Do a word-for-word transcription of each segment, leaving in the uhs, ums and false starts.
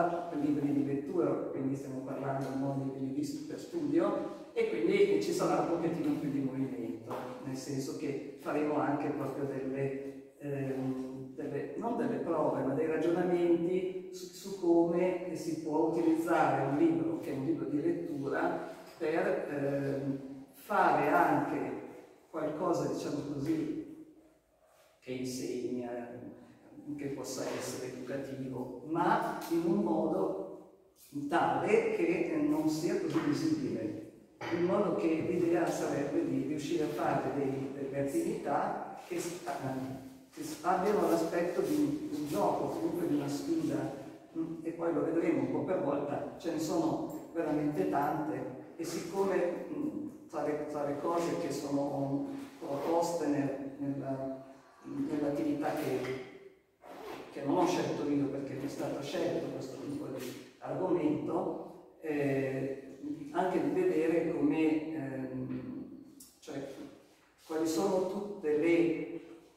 scuola libri di lettura, quindi stiamo parlando di mondi per studio, e quindi ci sarà un pochettino più di movimento, nel senso che faremo anche proprio delle, ehm, delle non delle prove, ma dei ragionamenti su, su come si può utilizzare un libro, che è un libro di lettura, per ehm, fare anche qualcosa, diciamo così, che insegna, che possa essere educativo, ma in un modo tale che non sia così visibile, in modo che l'idea sarebbe di riuscire a fare dei, delle attività che, che abbiano l'aspetto di un gioco, comunque di una sfida, e poi lo vedremo un po' per volta, ce ne sono veramente tante, e siccome mh, tra, le, tra le cose che sono proposte nel, nella, nell'attività che che non ho scelto io perché mi è stato scelto questo tipo di argomento, eh, anche di vedere come, ehm, cioè, quali sono tutte le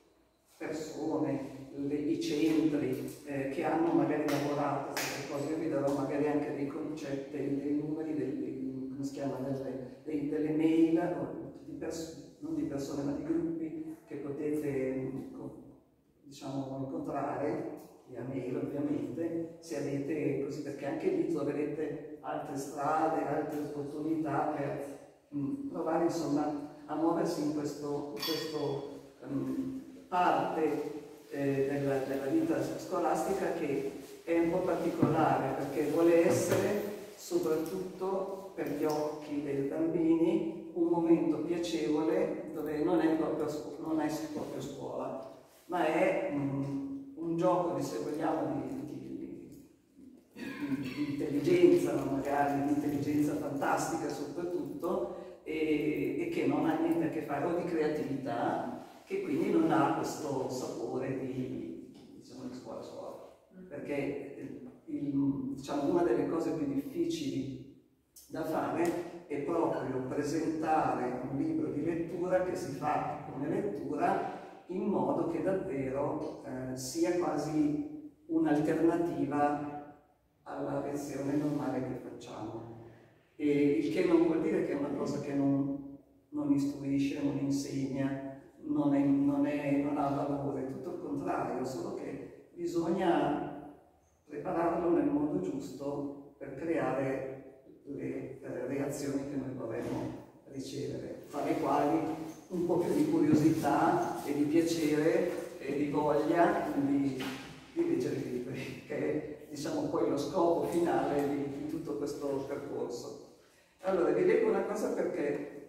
persone, le, i centri eh, che hanno magari lavorato su queste cose. Io vi darò magari anche dei concetti, dei numeri, dei, dei, come si chiama, delle, dei, delle mail, di non di persone ma di gruppi che potete, diciamo, incontrare via mail ovviamente, se avete così, perché anche lì troverete altre strade, altre opportunità per mh, provare insomma a muoversi in questo, in questo um, parte eh, della, della vita scolastica che è un po' particolare, perché vuole essere soprattutto per gli occhi dei bambini un momento piacevole dove non è proprio, non è proprio scuola, ma è um, un gioco di, se vogliamo, di, di, di, di intelligenza, ma magari di intelligenza fantastica soprattutto, e, e che non ha niente a che fare, o di creatività, che quindi non ha questo sapore di, diciamo, di scuola scuola, perché il, diciamo, una delle cose più difficili da fare è proprio presentare un libro di lettura che si fa come lettura in modo che davvero eh, sia quasi un'alternativa alla lezione normale che facciamo. E il che non vuol dire che è una cosa che non, non istruisce, non insegna, non, è, non, è, non ha valore, tutto il contrario, solo che bisogna prepararlo nel modo giusto per creare le eh, reazioni che noi vorremmo ricevere, tra le quali un po' più di curiosità e di piacere e di voglia di, di leggere i libri, che è, diciamo, poi lo scopo finale di, di tutto questo percorso. Allora, vi leggo una cosa perché,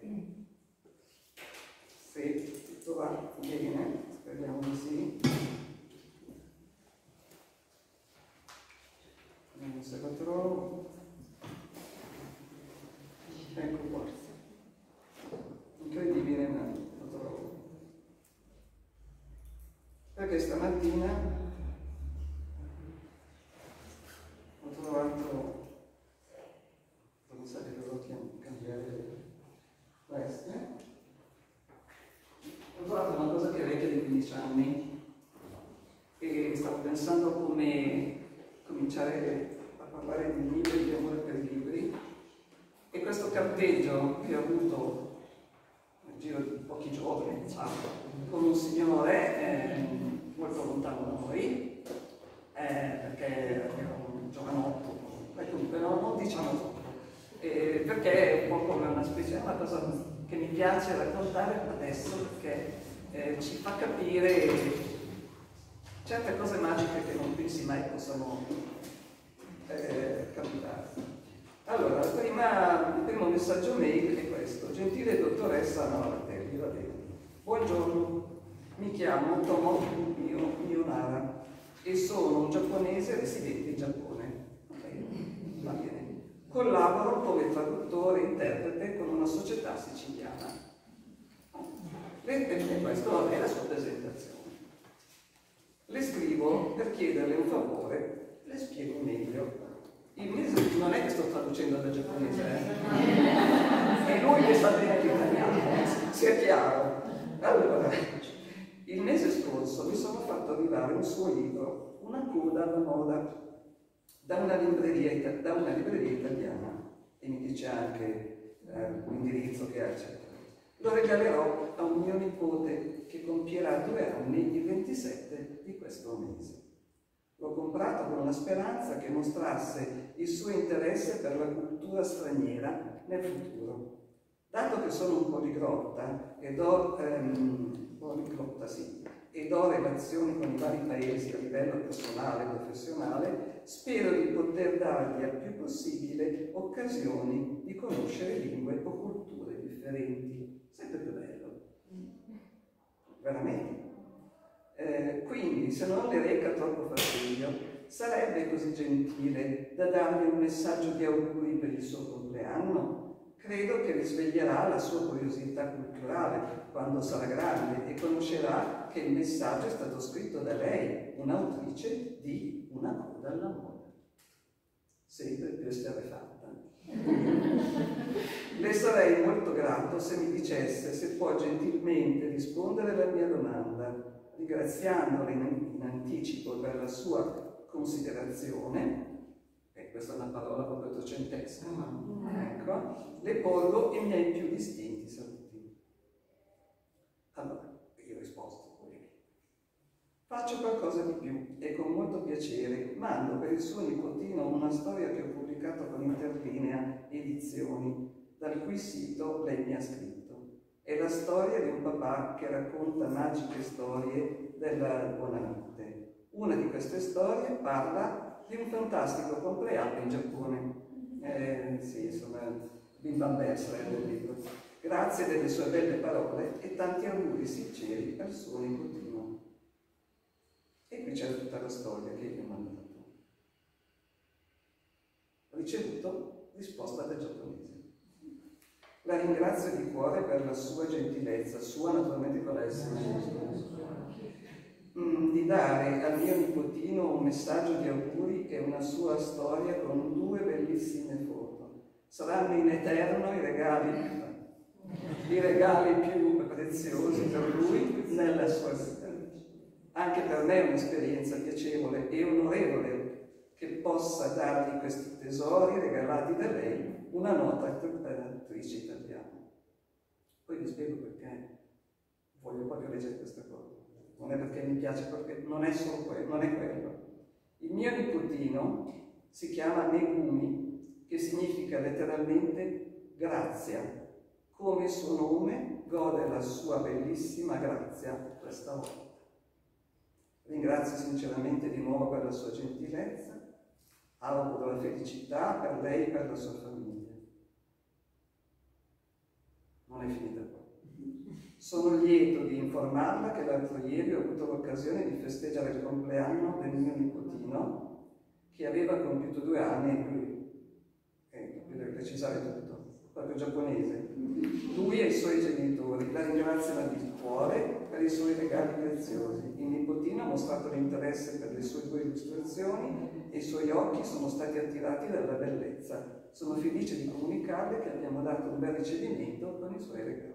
se tutto va bene, speriamo di sì. Vediamo se lo trovo. Ecco qua. Incredibile, ma lo trovo. Perché stamattina ho trovato, come sapete, devo cambiare queste, ho trovato una cosa che è vecchia di quindici anni e stavo pensando come cominciare a parlare di libri, di amore per i libri, e questo carteggio che ho avuto nel giro di pochi giorni, diciamo, con un signore eh, molto lontano da noi, eh, perché era un giovanotto, e comunque no, non diciamo troppo, eh, perché è un po' come una specie, è una cosa che mi piace raccontare adesso, perché eh, ci fa capire certe cose magiche che non pensi mai possano eh, capitare. Allora, prima, il primo messaggio mail è questo: gentile dottoressa Anna Martelli, va bene. Buongiorno, mi chiamo Tomo Miyonara e sono un giapponese residente in Giappone. Okay. Va bene. Collaboro come traduttore e interprete con una società siciliana. E questa è la sua presentazione. Le scrivo per chiederle un favore, le spiego meglio. Il mese, non è che sto traducendo da giapponese, eh? È lui che sta bene l'italiano, sia chiaro. Allora, il mese scorso mi sono fatto arrivare un suo libro, Una coda alla moda, da una libreria, da una libreria italiana, e mi dice anche eh, l'indirizzo che ha, eccetera. Lo regalerò a un mio nipote che compierà due anni il ventisette di questo mese. L'ho comprato con la speranza che mostrasse il suo interesse per la cultura straniera nel futuro. Dato che sono un poliglotta ed ho, ehm, poliglotta, sì, ed ho relazioni con i vari paesi a livello personale e professionale, spero di poter dargli il più possibile occasioni di conoscere lingue o culture differenti. Sempre più bello. Veramente. Eh, quindi, se non le reca troppo fastidio, sarebbe così gentile da dargli un messaggio di auguri per il suo compleanno? Credo che risveglierà la sua curiosità culturale quando sarà grande e conoscerà che il messaggio è stato scritto da lei, un'autrice di Una coda alla moda. Sempre più esterrefatta. Le sarei molto grato se mi dicesse se può gentilmente rispondere alla mia domanda, ringraziandola in, in anticipo per la sua considerazione. E questa è una parola proprio ottocentesca, ma ecco, le porgo i miei più distinti saluti. Allora, io ho risposto. Faccio qualcosa di più e con molto piacere mando per il suo nipotino una storia che ho pubblicato con Interlinea Edizioni, dal cui sito lei mi ha scritto. È la storia di un papà che racconta magiche storie della buonanotte. Una di queste storie parla di un fantastico compleanno in Giappone. Eh, sì, insomma, Bimbambè sarebbe il libro. Grazie delle sue belle parole e tanti auguri sinceri al suo nipotino. E qui c'è tutta la storia che gli ho mandato. Ho ricevuto risposta da giapponese. La ringrazio di cuore per la sua gentilezza, sua naturalmente con la S mm, di dare al mio nipotino un messaggio di auguri e una sua storia con due bellissime foto. Saranno in eterno i regali, i regali più preziosi per lui nella sua vita. Anche per me è un'esperienza piacevole e onorevole che possa dargli questi tesori regalati da lei, una nota attrice italiana. Poi vi spiego perché voglio proprio leggere questa cosa. Non è perché mi piace, perché non è solo quello, non è quello. Il mio nipotino si chiama Megumi, che significa letteralmente grazia. Come il suo nome gode la sua bellissima grazia questa volta. Ringrazio sinceramente di nuovo per la sua gentilezza, auguro la felicità per lei e per la sua famiglia. Non è finita qua. Sono lieto di informarla che l'altro ieri ho avuto l'occasione di festeggiare il compleanno del mio nipotino, che aveva compiuto due anni, e lui, eh, devo precisare tutto, proprio giapponese. Lui e i suoi genitori la ringraziano di cuore per i suoi regali preziosi. Il nipotino ha mostrato l'interesse per le sue due illustrazioni e i suoi occhi sono stati attirati dalla bellezza. Sono felice di comunicarle che abbiamo dato un bel ricevimento con i suoi regali.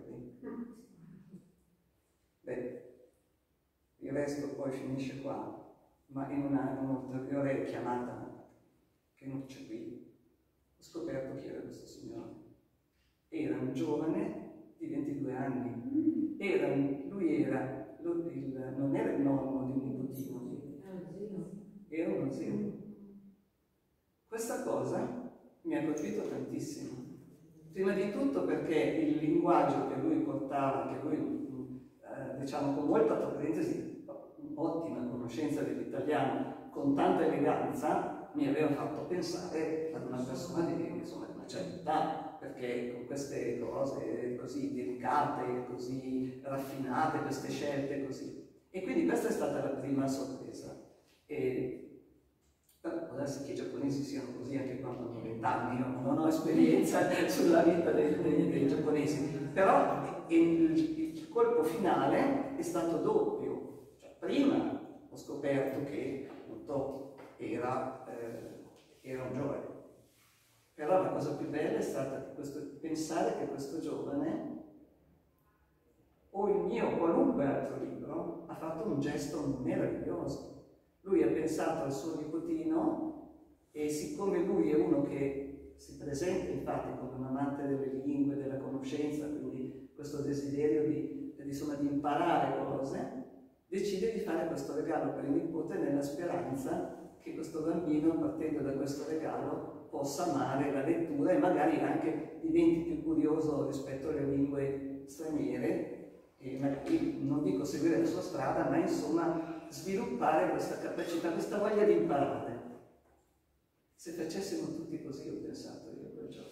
Beh, il resto poi finisce qua, ma in una, un'ulteriore chiamata che non c'è qui, ho scoperto chi era questo signore. Era un giovane di ventidue anni, era un, lui era, lo, il, non era il nonno di un nipotino, era uno zio. Questa cosa mi ha colpito tantissimo. Prima di tutto perché il linguaggio che lui portava, che lui, eh, diciamo con molta parentesi, ottima conoscenza dell'italiano, con tanta eleganza, mi aveva fatto pensare ad una persona di, insomma, di una certa età, perché con queste cose così delicate, così raffinate, queste scelte così. E quindi questa è stata la prima sorpresa. E può darsi che i giapponesi siano così anche quando hanno vent'anni, io non ho esperienza sulla vita dei, dei, dei giapponesi, però il, il colpo finale è stato doppio. Cioè, prima ho scoperto che appunto era, eh, era un giovane, però la cosa più bella è stata questo, pensare che questo giovane, o il mio qualunque altro libro, ha fatto un gesto meraviglioso. Lui ha pensato al suo nipotino E siccome lui è uno che si presenta infatti come un amante delle lingue, della conoscenza, quindi questo desiderio di, insomma, di imparare cose, decide di fare questo regalo per il nipote nella speranza che questo bambino, partendo da questo regalo, possa amare la lettura e magari anche diventi più curioso rispetto alle lingue straniere, e non dico seguire la sua strada, ma insomma sviluppare questa capacità, questa voglia di imparare. Se facessimo tutti così, ho pensato io quel giorno.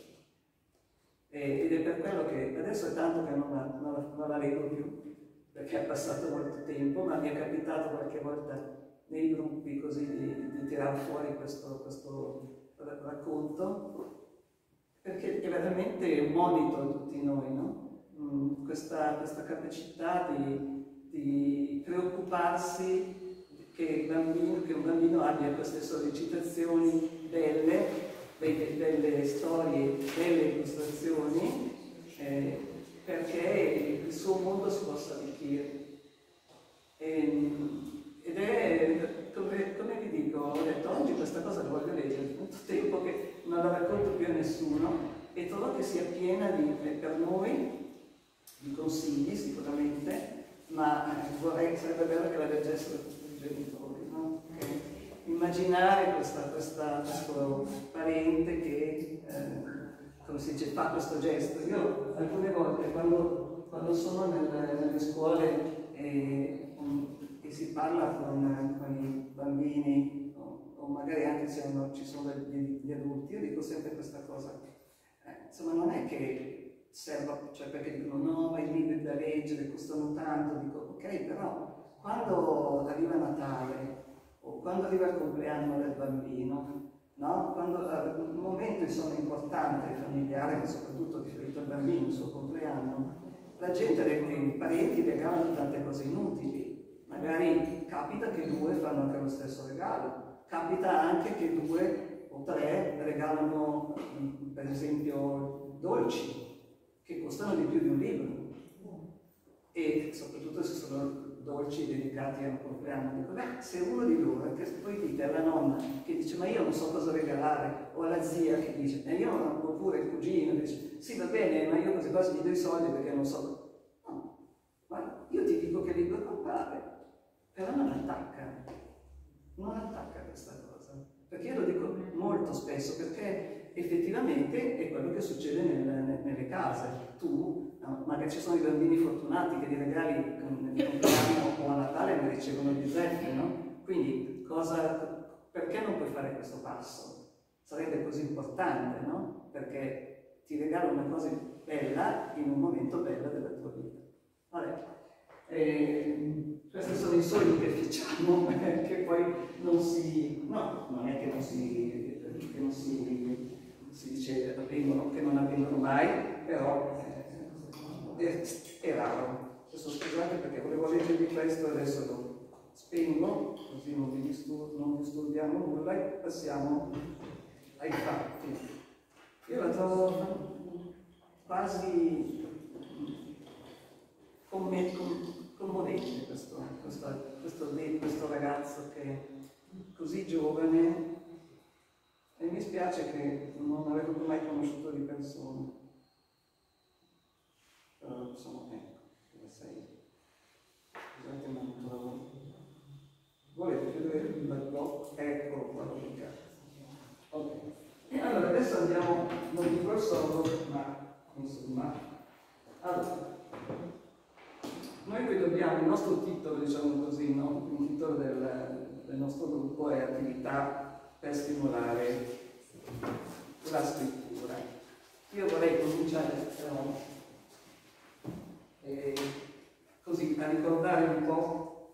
E, ed è per quello che adesso è tanto che non la, non la, non la leggo più, perché è passato molto tempo, ma mi è capitato qualche volta nei gruppi così di, di tirare fuori questo, questo racconto, perché è veramente un monito a tutti noi, no? Mm, questa, questa capacità di, di preoccuparsi che, il bambino, che un bambino abbia queste sollecitazioni belle, belle, belle storie, belle illustrazioni, eh, perché il suo mondo si possa arricchire. E, ed è, come, come vi dico, ho detto oggi questa cosa la voglio leggere, tanto tempo che non la racconto più a nessuno e trovo che sia piena di, per noi di consigli sicuramente, ma eh, vorrei, sarebbe bello che la leggessero tutti i genitori, no? Okay. Immaginare questa, questa, questo parente che, eh, come si dice, fa questo gesto. Io alcune volte quando, quando sono nelle, nelle scuole e, e si parla con, con i bambini, o, o magari anche se uno, ci sono gli, gli adulti, io dico sempre questa cosa. Eh, insomma, non è che serva, cioè perché dicono no, ma i libri da leggere costano tanto, dico ok, però quando arriva Natale o quando arriva il compleanno del bambino, no? Quando uh, un momento insomma importante, familiare, ma soprattutto riferito al bambino, il suo compleanno, la gente, i parenti regalano tante cose inutili, magari capita che due fanno anche lo stesso regalo, capita anche che due o tre regalano per esempio dolci che costano di più di un libro, e soprattutto se sono dolci dedicati a un compleanno. Dico, beh, se uno di loro, che poi dite alla nonna che dice ma io non so cosa regalare, o alla zia che dice, e io non, oppure il cugino che dice, sì va bene, ma io così quasi gli do i soldi perché non so. No, ma io ti dico che libro comprare, però non attacca, non attacca questa cosa, perché io lo dico molto spesso, perché effettivamente è quello che succede nel, nelle case. Tu, no, magari ci sono i bambini fortunati che di regali nel compleanno o a Natale ne ricevono di zeffe, no? Quindi cosa, perché non puoi fare questo passo? Sarebbe così importante, no? Perché ti regalo una cosa bella in un momento bello della tua vita. Vabbè. E questi sono i sogni che facciamo, che poi non si... no, non è che non si... che non si si dice avvengono, che non avvengono mai, però eh, è, è raro. Adesso scusate perché volevo leggervi questo, adesso lo spengo, così non vi, distur non disturbiamo nulla e passiamo ai fatti. Io la trovo quasi commovente questo, questo, questo, questo ragazzo che è così giovane. E mi spiace che non avevo mai conosciuto di persona. Però insomma, ecco, dove sei? Scusate, ma non trovo. Volete chiudere il blog? Eccolo qua, ok. Allora, adesso andiamo, non dico il solo, ma insomma. Allora, noi qui dobbiamo, il nostro titolo, diciamo così, no? Il titolo del, del nostro gruppo è Attività per stimolare la scrittura. Io vorrei cominciare però, eh, così a ricordare un po'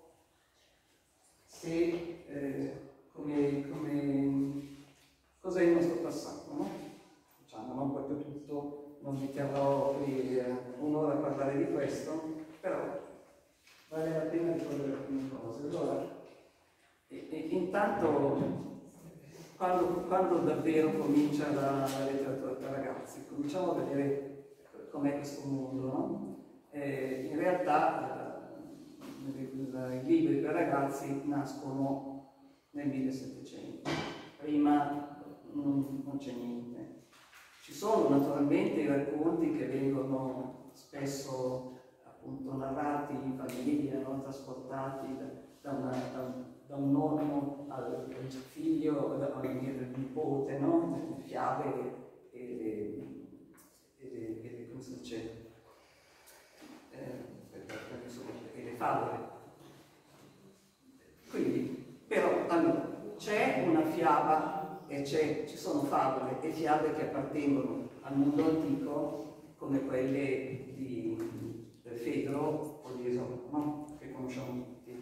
se, eh, come, come, cos'è il nostro passato, no? Diciamo, non proprio tutto, non vi terrò qui eh, un'ora a parlare di questo, però vale la pena ricordare alcune cose. Allora, e, e, intanto Quando, quando davvero comincia la, la letteratura per ragazzi, cominciamo a vedere com'è questo mondo, no? Eh, in realtà eh, i, i libri per ragazzi nascono nel millesettecento, prima non, non c'è niente. Ci sono naturalmente i racconti che vengono spesso appunto narrati in famiglia, no? Trasportati da, da, una, da, da un nonno al, al figlio, da, al nipote, no? Fiabe e, e, e, e, come si dice? Eh, e le favole. Quindi, però, allora, c'è una fiaba e ci sono favole e fiabe che appartengono al mondo antico, come quelle di Fedro o di Esopo, no? Che conosciamo tutti,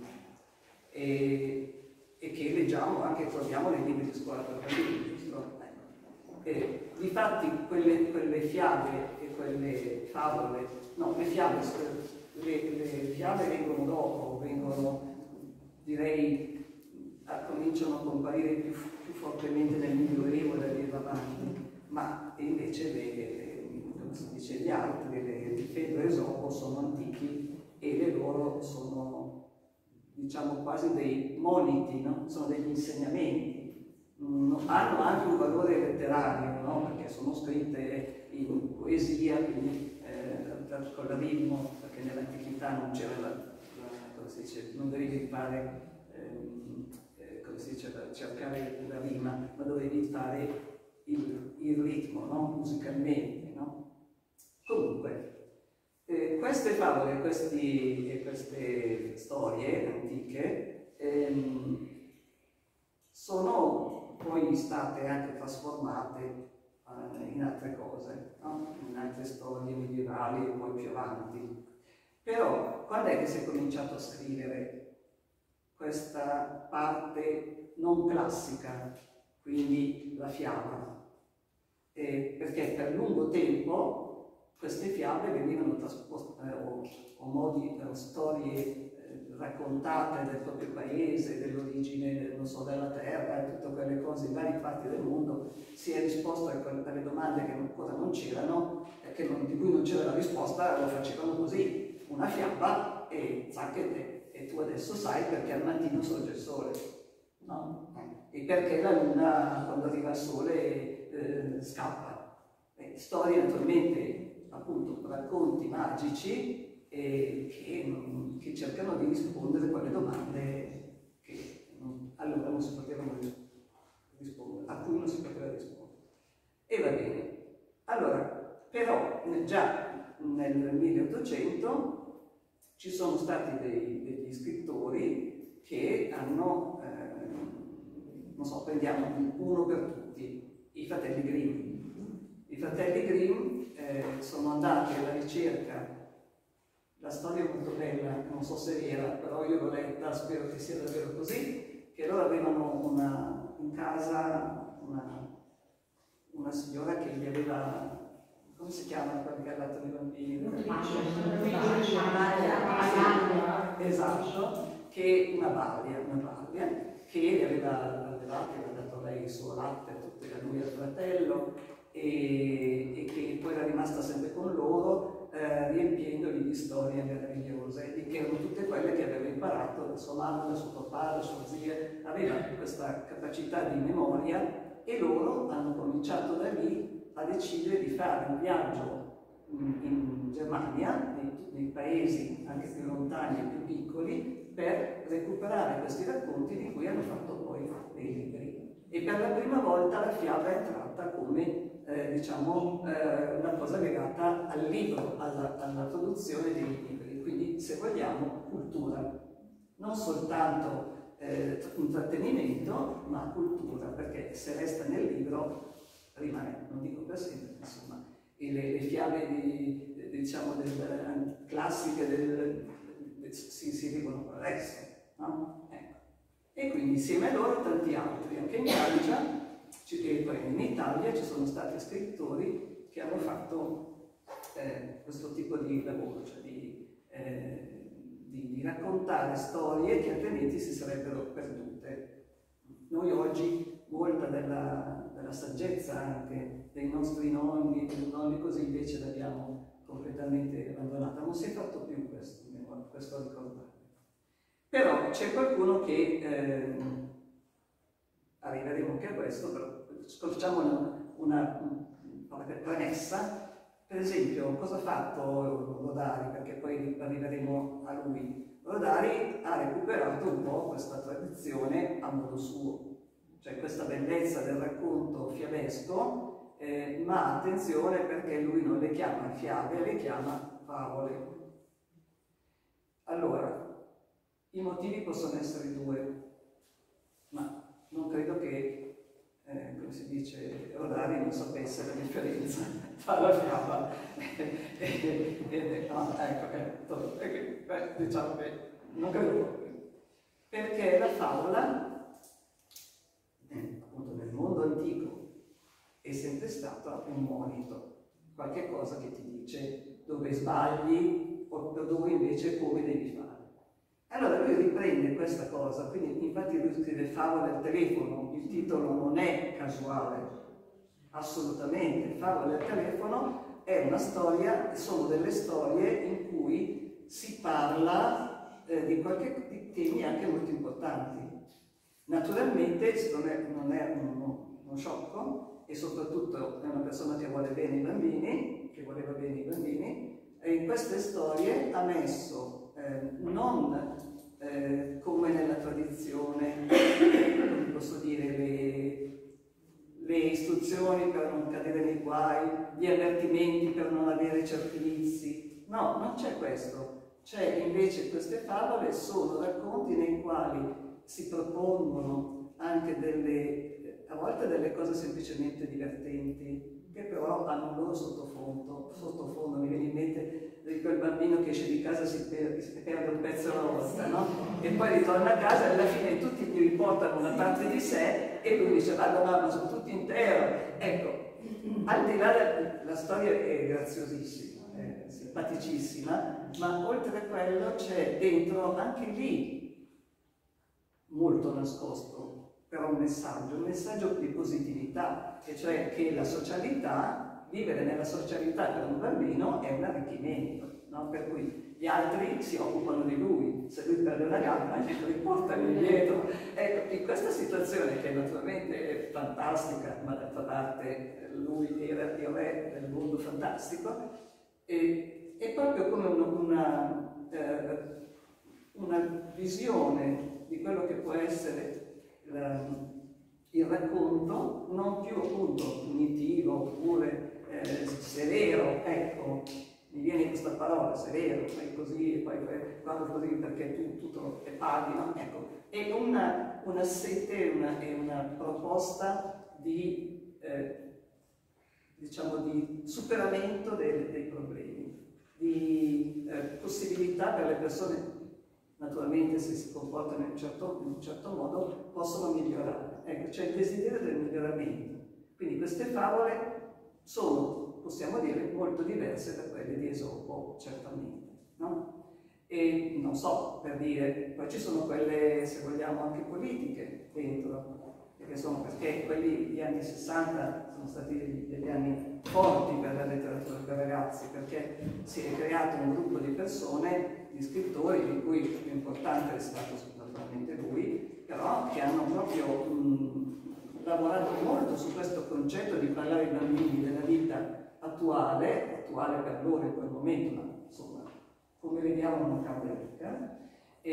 e, e che leggiamo anche, troviamo nei libri di scuola per bambini, giusto? E, difatti quelle, quelle fiabe e quelle favole, no, le fiabe, le, le fiabe vengono dopo, vengono, direi, cominciano a comparire più, più fortemente nel Medioevo da lì avanti, ma invece le, le, come si dice, gli altri, le, di Fedro e Esopo, sono antichi e le loro sono, diciamo, quasi dei moniti, no? Sono degli insegnamenti. Mm, hanno anche un valore letterario, no? Perché sono scritte in poesia, quindi eh, con la ritmo, perché nell'antichità non c'era la, la, come si dice, non dovevi fare, ehm, eh, come si dice, cercare la rima, ma dovevi fare il, il ritmo, no? Musicalmente, no? Comunque, eh, queste favole questi, e queste storie antiche ehm, sono poi state anche trasformate eh, in altre cose, no? In altre storie medievali e poi più avanti. Però quando è che si è cominciato a scrivere questa parte non classica, quindi la fiaba? Eh, perché per lungo tempo queste fiabe venivano trasposte eh, o, o modi, o storie raccontate del proprio paese, dell'origine, non so, della terra e tutte quelle cose in varie parti del mondo, si è risposto alle domande che ancora non c'erano, che non, di cui non c'era la risposta, lo facevano così, una fiaba e zac e, e tu adesso sai perché al mattino sorge il sole, no? E perché la luna quando arriva il sole eh, scappa. E storie naturalmente, appunto, racconti magici e che, che cercano di rispondere a quelle domande che non, allora non si potevano rispondere, a cui non si poteva rispondere. E va bene. Allora, però già nel milleottocento ci sono stati dei, degli scrittori che hanno, eh, non so, prendiamo uno per tutti, i fratelli Grimm. I fratelli Grimm eh, sono andati alla ricerca. La storia è molto bella, non so se è vera, però io l'ho letta, spero che sia davvero così, che loro avevano una, in casa una, una signora che gli aveva, come si chiama quella che ha dato dei bambini? Esatto, che una balia, una balia, che gli aveva allevato, aveva dato a lei il suo latte, tutte a lui e al fratello, e, e che poi era rimasta sempre con loro, Eh, riempiendoli di storie meravigliose, e che erano tutte quelle che aveva imparato da sua madre, da suo papà, da sua zia. Aveva questa capacità di memoria e loro hanno cominciato da lì a decidere di fare un viaggio in, in Germania, nei, nei paesi anche più lontani e più piccoli, per recuperare questi racconti di cui hanno fatto poi dei libri. E per la prima volta la fiaba è entrata come Eh, diciamo, eh, una cosa legata al libro, alla, alla produzione dei libri, quindi se vogliamo cultura, non soltanto eh, intrattenimento, ma cultura, perché se resta nel libro rimane, non dico per sempre, insomma, e le, le fiabe di, diciamo, del, classiche del, del, si, si vivono adesso, no? Ecco. E quindi insieme a loro tanti altri, anche in Francia. E poi in Italia ci sono stati scrittori che hanno fatto eh, questo tipo di lavoro, cioè di, eh, di, di raccontare storie che altrimenti si sarebbero perdute. Noi oggi molta della, della saggezza anche dei nostri nonni, dei nonni così, invece l'abbiamo completamente abbandonata, non si è fatto più questo, questo ricordare. Però c'è qualcuno che, eh, arriveremo anche a questo, però facciamo una, una, una premessa. Per esempio, cosa ha fatto Rodari? Perché poi arriveremo a lui. Rodari ha recuperato un po' questa tradizione a modo suo, cioè questa bellezza del racconto fiabesco, eh, ma attenzione perché lui non le chiama fiabe, le chiama favole. Allora, i motivi possono essere due, ma non credo che, eh, come si dice, Rodari non sapesse la differenza tra la fiaba e, e, e no, ecco, eh, beh, diciamo che non credo, perché la favola, eh, appunto nel mondo antico, è sempre stata un monito, qualche cosa che ti dice dove sbagli o dove invece come devi fare. Allora lui riprende questa cosa, quindi infatti lui scrive favole al telefono, il titolo non è casuale, assolutamente. Favole al telefono è una storia, sono delle storie in cui si parla eh, di, qualche, di temi anche molto importanti. Naturalmente non è, non è uno, uno sciocco, e soprattutto è una persona che vuole bene i bambini, che voleva bene i bambini, e in queste storie ha messo Eh, non eh, come nella tradizione, come posso dire, le, le istruzioni per non cadere nei guai, gli avvertimenti per non avere certi vizi. No, non c'è questo. C'è invece queste favole, sono racconti nei quali si propongono anche delle, a volte delle cose semplicemente divertenti, che però hanno un loro sottofondo. sottofondo. Mi viene in mente di quel bambino che esce di casa e si perde, si perde un pezzo alla volta, no? E poi ritorna a casa e alla fine tutti gli riportano una parte di sé e lui dice: guarda mamma, sono tutti intero. Ecco, al di là della storia è graziosissima, è simpaticissima, ma oltre a quello c'è dentro anche lì molto nascosto, però un messaggio, un messaggio di positività, e cioè che la socialità, vivere nella socialità per un bambino è un arricchimento, no? Per cui gli altri si occupano di lui, se lui perde una gamba glielo riportano indietro. Ecco, in questa situazione che naturalmente è fantastica, ma d'altra parte lui era il re del mondo fantastico, e, è proprio come una, una, eh, una visione di quello che può essere la, il racconto, non più appunto punitivo oppure eh, severo, ecco, mi viene questa parola, severo, fai così e poi guarda così perché tu tutto è paghi, no? Ecco, è una, una sete, una, è una proposta di, eh, diciamo, di superamento dei, dei problemi, di eh, possibilità per le persone. Naturalmente se si comportano in un certo, in un certo modo possono migliorare. Ecco, c'è il desiderio del miglioramento. Quindi queste favole sono, possiamo dire, molto diverse da quelle di Esopo, certamente, no? E non so, per dire, poi ci sono quelle, se vogliamo, anche politiche dentro, perché, sono, perché quelli degli anni sessanta sono stati degli, degli anni forti per la letteratura per ragazzi, perché si è creato un gruppo di persone, di scrittori, di cui il più importante è stato naturalmente lui, però che hanno proprio mh, lavorato molto su questo concetto di parlare ai bambini della vita attuale, attuale per loro in quel momento, ma insomma, come vediamo non cambia mica, e,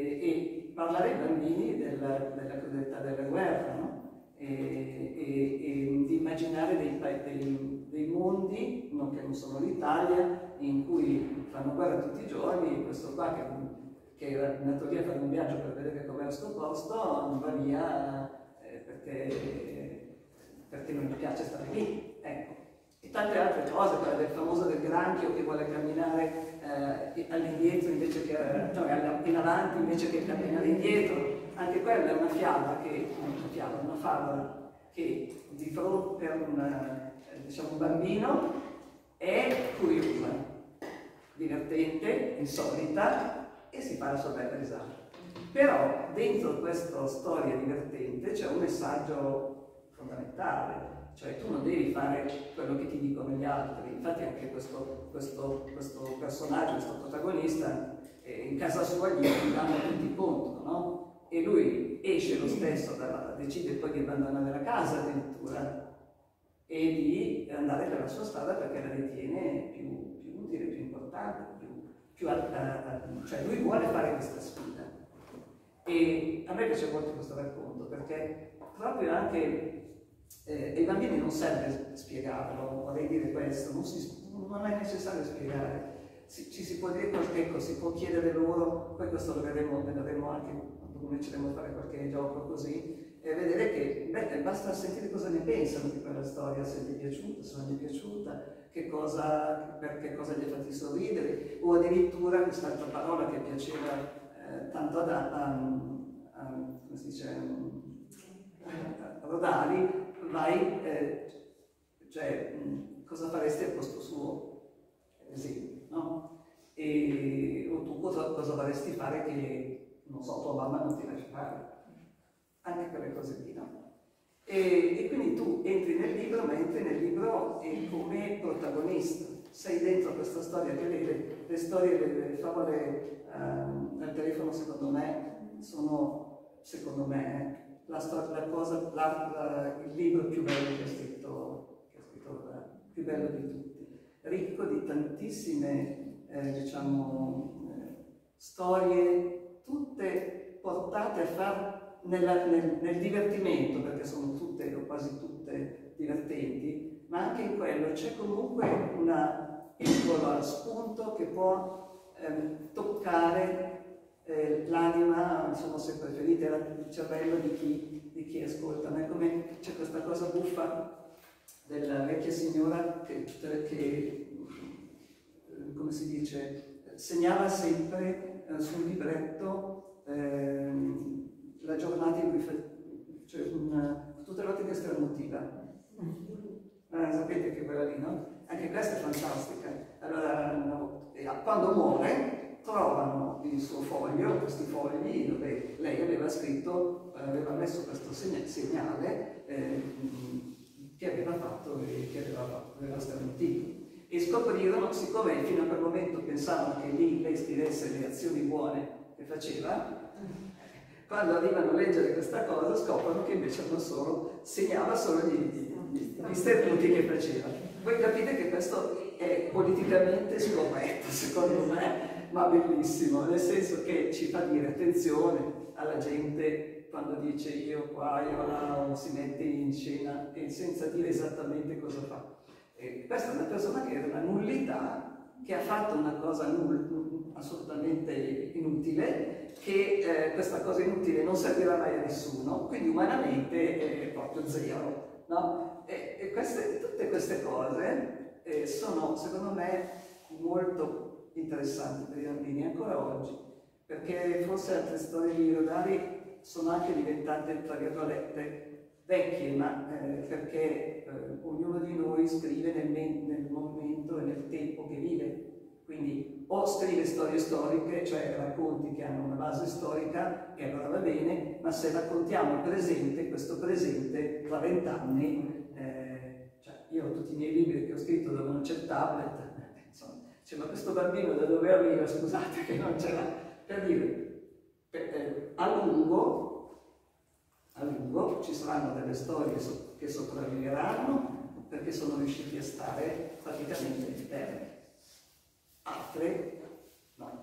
e parlare ai bambini della, della crudeltà della guerra, no? E, e, e di immaginare dei, dei, dei mondi, non che non sono l'Italia, in cui fanno guerra tutti i giorni, e questo qua che, che era andato via a fare un viaggio per vedere com'era sto posto, non va via eh, perché, perché non gli piace stare lì, ecco. E tante altre cose, quella del famoso del granchio che vuole camminare eh, all'indietro invece che, cioè in avanti invece che camminare indietro. Anche quella è una fiaba che, una fiaba, una favola che di fronte a una, diciamo, un bambino è curiosa, divertente, insolita e si fa la sua bella risata. Però dentro questa storia divertente c'è un messaggio fondamentale. Cioè tu non devi fare quello che ti dicono gli altri. Infatti anche questo, questo, questo personaggio, questo protagonista, eh, in casa sua gli danno tutti conto, no? e lui esce lo stesso, dalla, decide poi di abbandonare la casa addirittura e di andare per la sua strada perché la ritiene più, più utile, più importante, più, più a, a, a, cioè lui vuole fare questa sfida. E a me piace molto questo racconto perché proprio anche eh, ai bambini non serve spiegarlo, vorrei dire questo, non, si, non è necessario spiegare, si, ci si può dire qualche, ecco, si può chiedere loro, poi questo lo vedremo, vedremo anche quando cominceremo a fare qualche gioco così, e vedere che beh, basta sentire cosa ne pensano di quella storia, se gli è piaciuta, se non gli è piaciuta, che cosa, perché cosa gli ha fatti sorridere, o addirittura quest'altra parola che piaceva eh, tanto ad, a, a, come si dice, a Rodari, vai, eh, cioè mh, cosa faresti al posto suo, per esempio, no? E, o tu cosa, cosa vorresti fare che, non so, tua mamma non ti lascia fare, anche quelle cose lì, no? E, e quindi tu entri nel libro, ma entri nel libro e come protagonista, sei dentro questa storia, che le, le storie, le, le favole um, al telefono secondo me sono, secondo me, la, la cosa, la, la, il libro più bello che ha scritto, che ha scritto la, più bello di tutti, ricco di tantissime, eh, diciamo, eh, storie, tutte portate a far Nella, nel, nel divertimento, perché sono tutte o quasi tutte divertenti, ma anche in quello c'è comunque un piccolo spunto che può ehm, toccare eh, l'anima, sono sempre preferite, il cervello di chi, di chi ascolta. Ma è come c'è questa cosa buffa della vecchia signora che, che come si dice, segnava sempre eh, sul libretto ehm, la giornata in cui fa, cioè una, tutte le volte che stramotiva. Eh, sapete che quella lì, no? Anche questa è fantastica. Allora, no, quando muore, trovano il suo foglio, questi fogli dove lei aveva scritto, aveva messo questo segna, segnale eh, che aveva fatto e che aveva fatto, aveva stramotivo. E scoprirono, siccome fino a quel momento pensavano che lì lei scrivesse le azioni buone che faceva, quando arrivano a leggere questa cosa scoprono che invece non solo, segnava solo gli, gli, gli sternuti che faceva. Voi capite che questo è politicamente scorretto, secondo me, ma bellissimo, nel senso che ci fa dire attenzione alla gente quando dice io qua, io là, o si mette in scena e senza dire esattamente cosa fa. E questa è una persona che era una nullità, che ha fatto una cosa null, assolutamente inutile, che eh, questa cosa inutile non servirà mai a nessuno, quindi umanamente è proprio zero, no? E, e queste, tutte queste cose eh, sono, secondo me, molto interessanti per i bambini ancora oggi, perché forse altre storie di Rodari sono anche diventate, tra virgolette, vecchie, ma eh, perché eh, ognuno di noi scrive nel, nel momento e nel tempo che vive. Quindi o scrive storie storiche, cioè racconti che hanno una base storica, e allora va bene, ma se raccontiamo il presente, questo presente tra vent'anni, eh, cioè io ho tutti i miei libri che ho scritto dove non c'è il tablet, insomma, cioè, ma questo bambino da dove arriva, scusate che non ce l'ha, per dire, per, eh, a lungo, a lungo ci saranno delle storie so che sopravviveranno perché sono riusciti a stare praticamente in terra, altre no.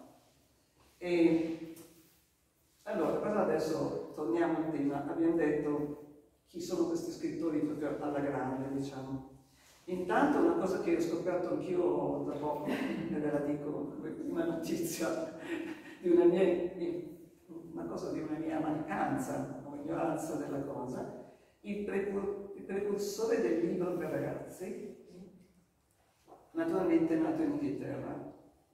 E allora, però adesso torniamo al tema. Abbiamo detto chi sono questi scrittori proprio alla grande, diciamo. Intanto una cosa che ho scoperto anch'io da poco, e ve la dico, una notizia di una mia, una cosa di una mia mancanza, ignoranza della cosa, il, precur il precursore del libro per ragazzi, naturalmente è nato in Inghilterra.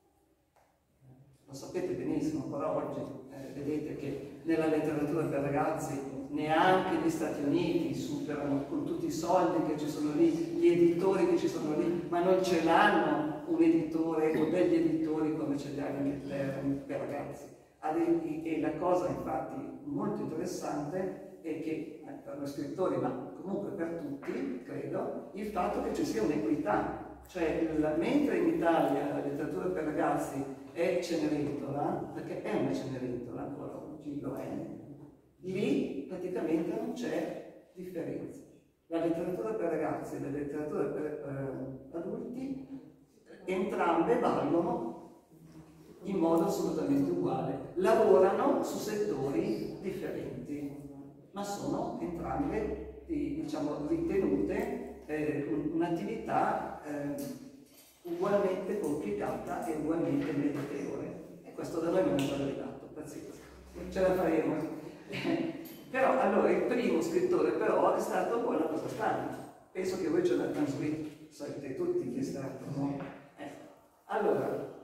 Lo sapete benissimo, ancora oggi eh, vedete che nella letteratura per ragazzi neanche gli Stati Uniti superano, con tutti i soldi che ci sono lì, gli editori che ci sono lì, ma non ce l'hanno un editore o degli editori come ce li ha in Inghilterra per ragazzi. E la cosa infatti molto interessante è che per gli scrittori, ma comunque per tutti, credo, il fatto che ci sia un'equità, cioè la, mentre in Italia la letteratura per ragazzi è Cenerentola, perché è una Cenerentola, ancora oggi lo è, Lì praticamente non c'è differenza. La letteratura per ragazzi e la letteratura per eh, adulti, entrambe valgono in modo assolutamente uguale. Lavorano su settori differenti, ma sono entrambe, diciamo, ritenute eh, un'attività eh, ugualmente complicata e ugualmente meritevole. E questo da noi non è ancora arrivato, pazienza, ce la faremo. Però allora il primo scrittore però è stato poi una cosa strana. Penso che voi ce l'abbiate Swift, sapete tutti chi è stato, no? Eh. Allora,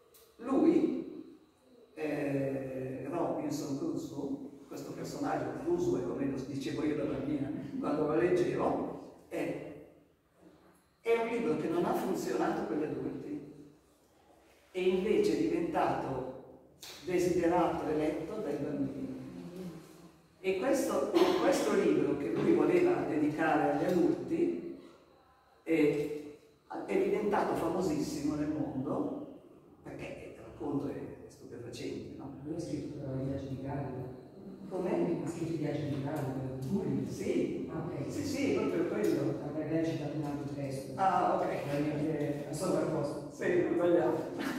lui, eh, Robinson Crusoe, questo personaggio Crusoe, come lo dicevo io da bambina quando lo leggevo, è, è un libro che non ha funzionato per gli adulti e invece è diventato desiderato e letto dai bambini. E questo, questo libro che lui voleva dedicare agli adulti è, è diventato famosissimo nel mondo, perché il racconto è stupefacente, no? Lui ha scritto i viaggi di Gallio. Come? Ha scritto i viaggi di Gallio. Sì, ah, ok. Sì, sì, proprio quello. Perché lei ha citato un altro testo. Ah, ok. È solo qualcosa. Sì, sbagliamo.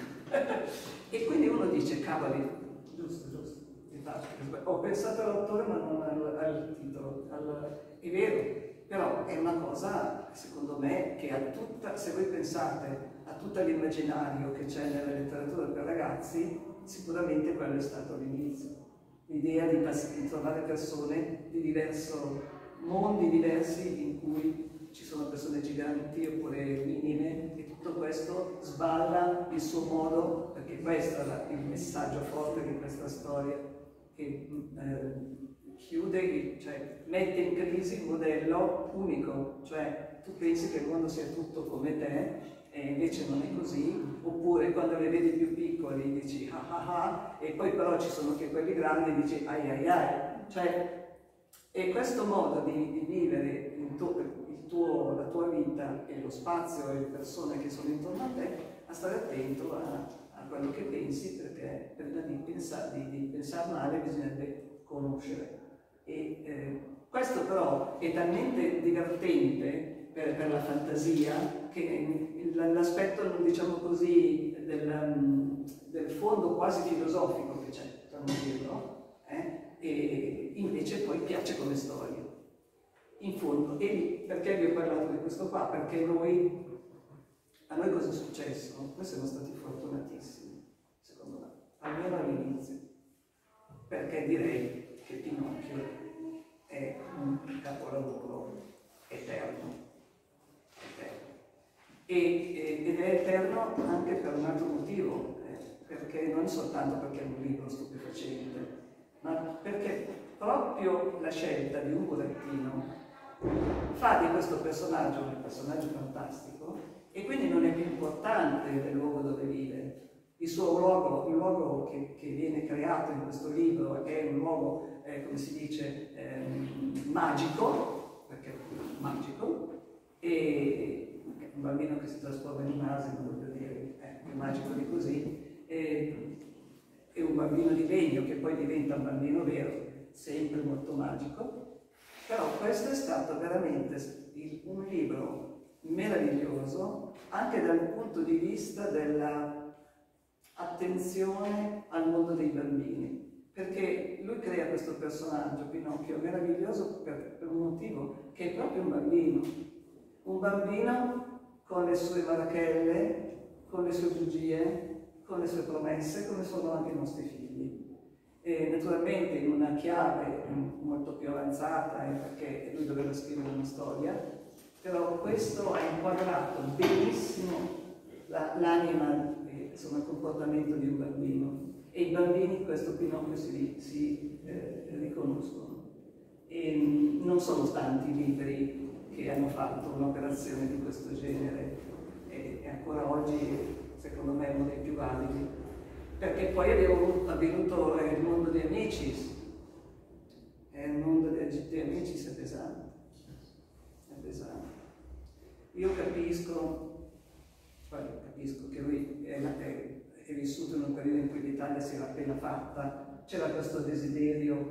E quindi uno dice, cavoli, giusto, giusto. Ho pensato all'autore ma non al, al titolo, al, è vero, però è una cosa, secondo me, che ha tutta, se voi pensate a tutto l'immaginario che c'è nella letteratura per ragazzi, sicuramente quello è stato l'inizio. L'idea di, di trovare persone di diverso, mondi diversi in cui ci sono persone giganti oppure minime e tutto questo sballa il suo modo, perché questo è il messaggio forte di questa storia, che eh, chiude, cioè mette in crisi il modello unico, cioè tu pensi che il mondo sia tutto come te e invece non è così, oppure quando li vedi più piccoli dici ah ah ah e poi però ci sono anche quelli grandi e dici ai ai ai, cioè, e questo modo di, di vivere il tuo, il tuo, la tua vita e lo spazio e le persone che sono intorno a te, a stare attento a a quello che pensi, perché prima di, pensa, di, di pensare male bisognerebbe conoscere. E, eh, questo però è talmente divertente per, per la fantasia che l'aspetto, diciamo così, del, del fondo quasi filosofico che c'è, per non dirlo, eh, e invece poi piace come storia. In fondo, e perché vi ho parlato di questo qua? Perché noi a noi cosa è successo? Noi siamo stati fortunatissimi, secondo me, almeno all'inizio, perché direi che Pinocchio è un capolavoro eterno, eterno. E, ed è eterno anche per un altro motivo, eh, perché non soltanto perché è un libro stupefacente, ma perché proprio la scelta di un burattino fa di questo personaggio un personaggio fantastico. E quindi non è più importante il luogo dove vive. Il suo luogo, il luogo che, che viene creato in questo libro è un luogo, eh, come si dice, eh, magico, perché è magico, e un bambino che si trasforma in un asino, voglio dire, è più magico di così, e, è un bambino di legno che poi diventa un bambino vero, sempre molto magico. Però questo è stato veramente un libro meraviglioso anche dal punto di vista dell'attenzione al mondo dei bambini, perché lui crea questo personaggio, Pinocchio, meraviglioso per, per un motivo, che è proprio un bambino, un bambino con le sue marachelle, con le sue bugie, con le sue promesse, come sono anche i nostri figli. E naturalmente in una chiave molto più avanzata, eh, perché lui doveva scrivere una storia, però questo ha inquadrato benissimo l'anima e insomma, il comportamento di un bambino, e i bambini in questo Pinocchio si, si eh, riconoscono. E non sono tanti i libri che hanno fatto un'operazione di questo genere e, e ancora oggi secondo me è uno dei più validi, perché poi abbiamo avvenuto il mondo di Amicis, e il mondo di Amicis è pesante. Pesante. Io capisco, poi capisco che lui è, è, è vissuto in un periodo in cui l'Italia si era appena fatta, c'era questo desiderio di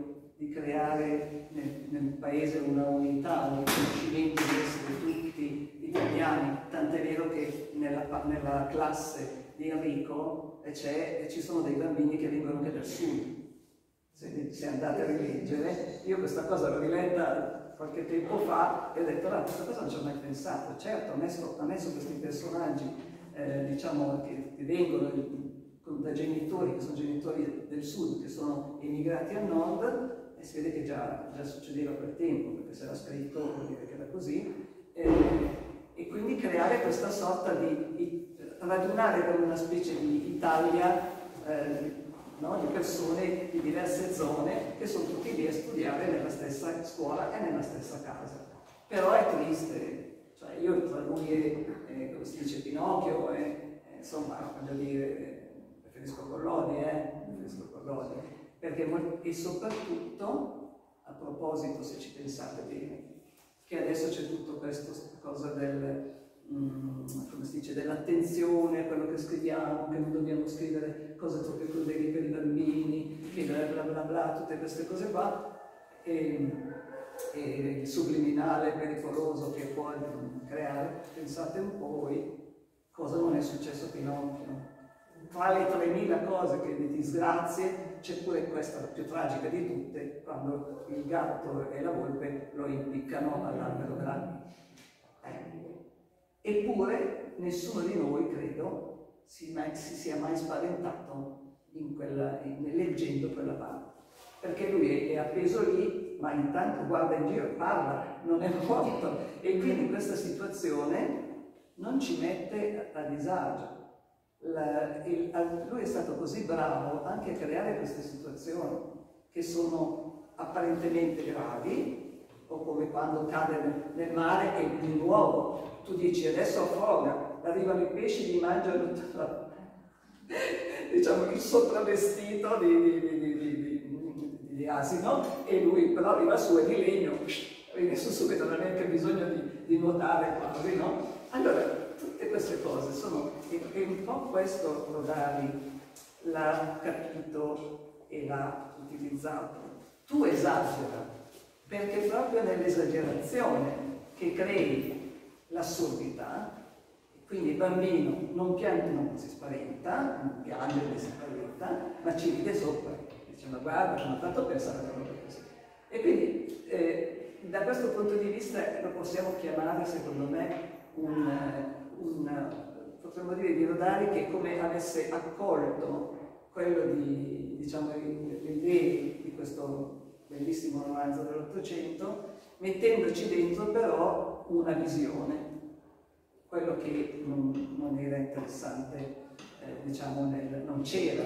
di creare nel, nel paese una unità, un riconoscimento di essere tutti italiani, tant'è vero che nella, nella classe di Enrico c'è, ci sono dei bambini che vengono anche dal sud. Se, se andate a rileggere, io questa cosa l'ho riletta qualche tempo fa e ho detto, no, questa cosa non ci ho mai pensato. Certo, ha messo, ha messo questi personaggi, eh, diciamo, che, che vengono da genitori, che sono genitori del sud, che sono emigrati al nord, e si vede che già, già succedeva a quel tempo, perché se era scritto vuol dire che era così, eh, e quindi creare questa sorta di, di radunare come una specie di Italia, eh, no? Di persone di diverse zone che sono tutti lì a studiare nella stessa scuola e nella stessa casa. Però è triste, cioè io tra lui e, eh, come si dice, Pinocchio, e, eh, insomma, voglio dire, preferisco Collodi, eh, preferisco Collodi, perché e soprattutto, a proposito, se ci pensate bene, che adesso c'è tutto questo cosa del, mm, come si dice, dell'attenzione a quello che scriviamo, che non dobbiamo scrivere cose troppo crudeli per i bambini, che bla bla bla bla, tutte queste cose qua, e, e il subliminale pericoloso che può creare. Pensate un po' voi cosa non è successo a Pinocchio. Tra le tremila cose che di disgrazie c'è pure questa, la più tragica di tutte, quando il gatto e la volpe lo impiccano all'albero grande. Eh. Eppure nessuno di noi, credo, si, mai, si sia mai spaventato in quella, in, leggendo quella parte. Perché lui è, è appeso lì, ma intanto guarda in giro, parla, non è morto. E quindi questa situazione non ci mette a disagio. La, il, lui è stato così bravo anche a creare queste situazioni che sono apparentemente gravi, o come quando cade nel, nel mare e di nuovo tu dici adesso affoga, arrivano i pesci, gli mangiano tutto, diciamo il sopravvestito di, di, di, di, di, di, di asino, e lui però arriva su e di legno, viene su subito, non ha neanche bisogno di, di nuotare quasi, no? Allora, tutte queste cose sono, e un po' questo Rodari l'ha capito e l'ha utilizzato. Tu esagera, perché proprio nell'esagerazione che crei l'assurdità, quindi il bambino non piange, non si spaventa, non piange, non si spaventa, ma ci ride sopra, dice ma guarda, non ho fatto pensare a roba così. E quindi eh, da questo punto di vista lo possiamo chiamare, secondo me, un, un potremmo dire di Rodari che come avesse accolto quello di, diciamo, le idee di questo bellissimo romanzo dell'Ottocento, mettendoci dentro però una visione, quello che non, non era interessante, eh, diciamo, nel, non c'era,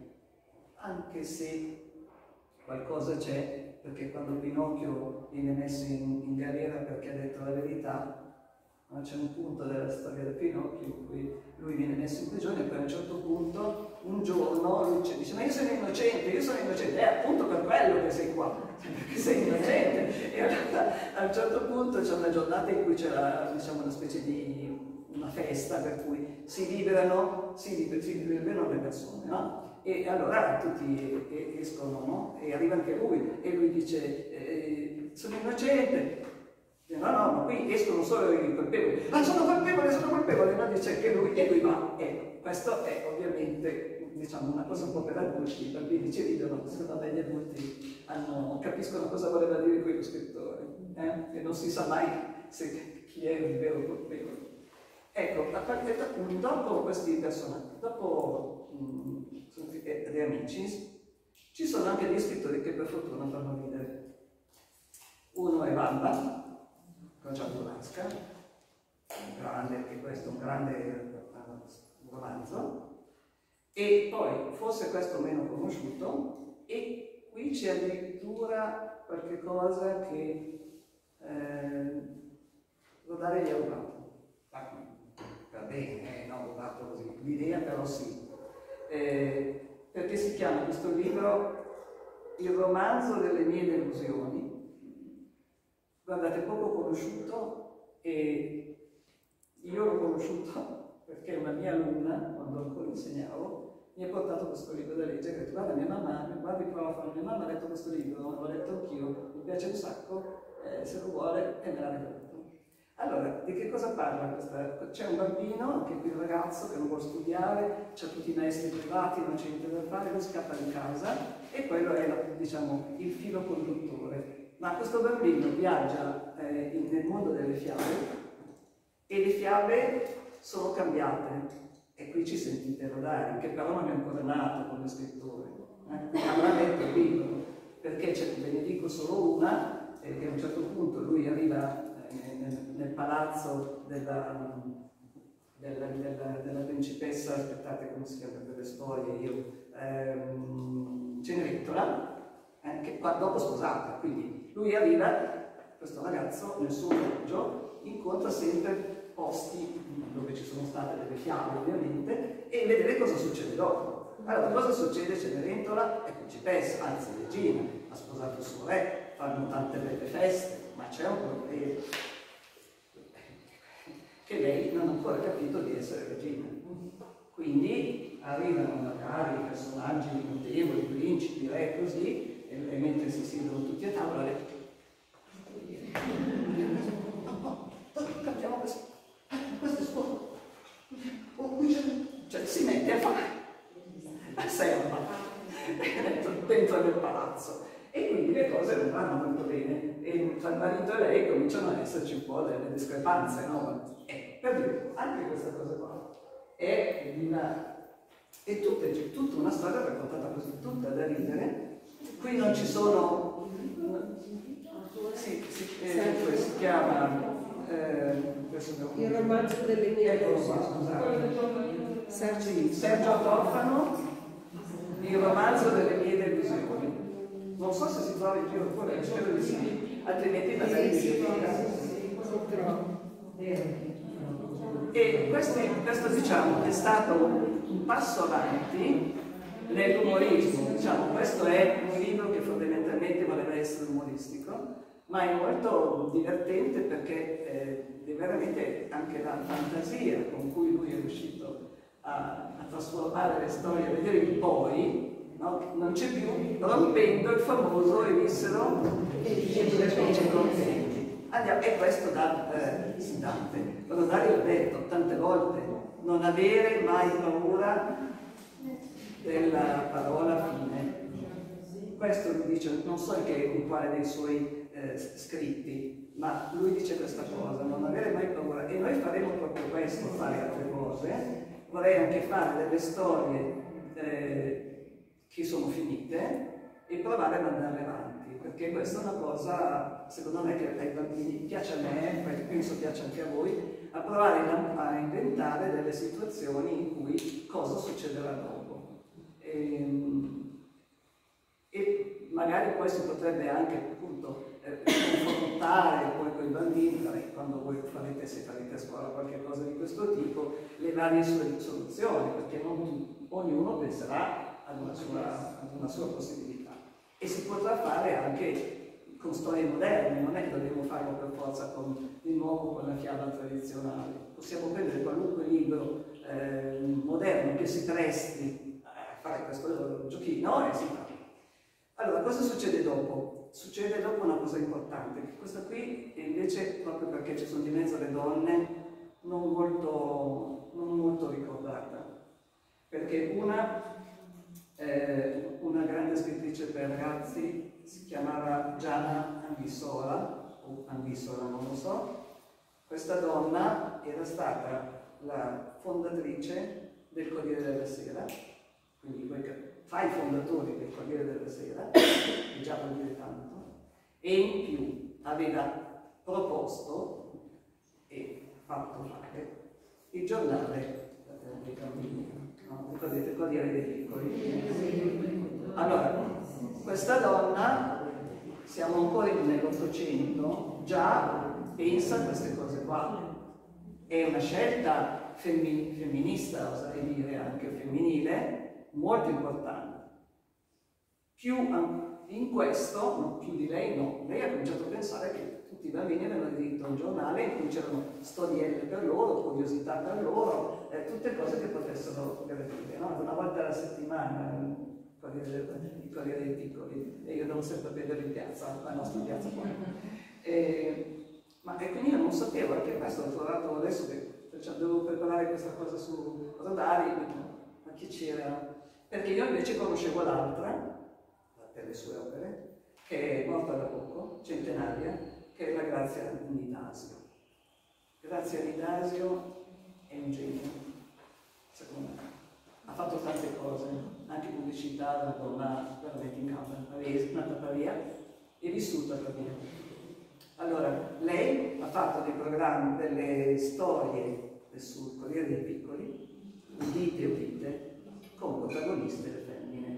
anche se qualcosa c'è, perché quando Pinocchio viene messo in, in galera perché ha detto la verità, c'è un punto della storia di Pinocchio in cui lui viene messo in prigione e poi a un certo punto, un giorno, lui dice ma io sono innocente, io sono innocente, è appunto per quello che sei qua, perché sei innocente. E allora a un certo punto c'è una giornata in cui c'è, diciamo, una specie di una festa per cui si liberano, si liberano, si liberano le persone, no? E allora tutti escono, no? E arriva anche lui e lui dice eh, sono innocente. No, no, ma qui escono solo i colpevoli. Ah, sono colpevole, sono colpevole, ma dice che lui, e lui va. Ecco, questo è ovviamente, diciamo, una cosa un po' per adulti, i bambini ci ridono, secondo me gli adulti hanno, capiscono cosa voleva dire qui lo scrittore, eh? E non si sa mai se, chi è il vero colpevole. Ecco, a parte, dopo questi personaggi, dopo gli amici, ci sono anche degli scrittori che per fortuna fanno ridere. Uno è Bamba, Crociato Lasca, grande, anche questo, un grande romanzo, e poi, forse questo meno conosciuto, e qui c'è addirittura qualche cosa che eh, Rodari gli ha rubato. Va bene, eh, no, ho rubato così, l'idea però sì, eh, perché si chiama questo libro Il romanzo delle mie delusioni. Guardate, poco conosciuto, e io l'ho conosciuto perché una mia alunna, quando ancora insegnavo, mi ha portato questo libro da leggere, ho detto guarda mia mamma, guarda il prof, mia mamma ha letto questo libro, l'ho letto anch'io, mi piace un sacco, eh, se lo vuole e me l'ha regalato. Allora, di che cosa parla questa? C'è un bambino, anche qui un ragazzo che non vuole studiare, c'ha tutti i maestri privati, non c'è niente da fare, lui scappa di casa e quello è, diciamo, il filo conduttore. Ma questo bambino viaggia eh, in, nel mondo delle fiabe e le fiabe sono cambiate. E qui ci sentite lodare, che però non è ancora nato come scrittore. Eh? Avrà letto il libro, perché ve ne dico solo una, e che a un certo punto lui arriva Nel, nel palazzo della, della, della, della principessa, aspettate come si chiama per le storie, io, ehm, Cenerentola, eh, che qua, dopo sposata, quindi lui arriva, questo ragazzo nel suo viaggio incontra sempre posti dove ci sono state delle fiabe ovviamente e vedere cosa succede dopo. Allora cosa succede? Cenerentola è principessa, anzi regina, ha sposato il suo re, fanno tante belle feste, ma c'è un problema, che lei non ha ancora capito di essere regina. Quindi arrivano magari personaggi notevoli, principi, re, così, e, e mentre si siedono tutti a tavola, lei cambiamo questo, questo è suo, cioè si mette a fare la serva dentro, dentro nel palazzo. E quindi le cose non vanno molto bene e tra il marito e lei cominciano ad esserci un po' delle discrepanze, no? E per dire, anche questa cosa qua è, una, è tutta, c'è tutta una storia raccontata così, tutta da ridere. Qui non ci sono, sì, si, eh, si chiama eh, il romanzo delle mie ecco qua, scusate, Sergio, Sergio Tofano, il romanzo delle mie delusioni. Non so se si trova in giro ancora, spero di sì, altrimenti magari mi si E questo, questo diciamo è stato un passo avanti nell'umorismo, diciamo, questo è un libro che fondamentalmente voleva essere umoristico, ma è molto divertente perché eh, è veramente anche la fantasia con cui lui è riuscito a, a trasformare le storie, a vedere il poi. No? Non c'è più, rompendo il famoso e vissero felici contenti. Andiamo, e questo da eh, Dante. Quando Dario ha detto tante volte non avere mai paura della parola fine. Questo lui dice, non so che, in quale dei suoi eh, scritti, ma lui dice questa cosa, non avere mai paura. E noi faremo proprio questo, fare altre cose. Vorrei anche fare delle storie eh, che sono finite e provare a mandarle avanti, perché questa è una cosa, secondo me, che ai bambini piace a me, penso piace anche a voi, a provare a inventare delle situazioni in cui cosa succederà dopo. E, e magari poi si potrebbe anche appunto eh, confrontare poi con i bambini, quando voi farete, se farete a scuola qualche cosa di questo tipo, le varie soluzioni, perché non, ognuno penserà ad una, sua, ad una sua possibilità. E si potrà fare anche con storie moderne, non è che dobbiamo farlo per forza con, di nuovo con la fiaba tradizionale. Possiamo prendere qualunque libro eh, moderno che si presti a fare questo giochino e si fa. Allora, cosa succede dopo? Succede dopo una cosa importante. Questa qui invece, proprio perché ci sono di mezzo le donne, non molto, non molto ricordata. Perché una Eh, una grande scrittrice per ragazzi si chiamava Gianna Anguissola, o Anguissola non lo so. Questa donna era stata la fondatrice del Corriere della Sera, quindi tra i fondatori del Corriere della Sera, che già vuol dire tanto, e in più aveva proposto e fatto fare il giornale dei bambini. No, ricordate il Corriere dei Piccoli. Allora, questa donna, siamo ancora nell'Ottocento, già pensa a queste cose qua. È una scelta femmin femminista, oserei dire anche femminile, molto importante. Più, in questo, no, più di lei no, lei ha cominciato a pensare che tutti i bambini avevano diritto a un giornale in cui c'erano storielle per loro, curiosità per loro, eh, tutte cose che potessero gradire, no? Una volta alla settimana i Corriere dei Piccoli, e io devo sempre vedere in piazza, la nostra piazza qua. E, ma e quindi io non sapevo, anche questo ho trovato adesso che cioè, devo preparare questa cosa su Rodari, ma chi c'era? Perché io invece conoscevo l'altra, per le sue opere, che è morta da poco, centenaria, che è la Grazia di Dasio. Grazia di Dasio è un genio, secondo me. Ha fatto tante cose, anche pubblicità, da donna veramente in campo, nata a Pavia, e vissuta a Pavia. Allora, lei ha fatto dei programmi, delle storie sul Corriere dei Piccoli, udite udite, con protagoniste le femmine.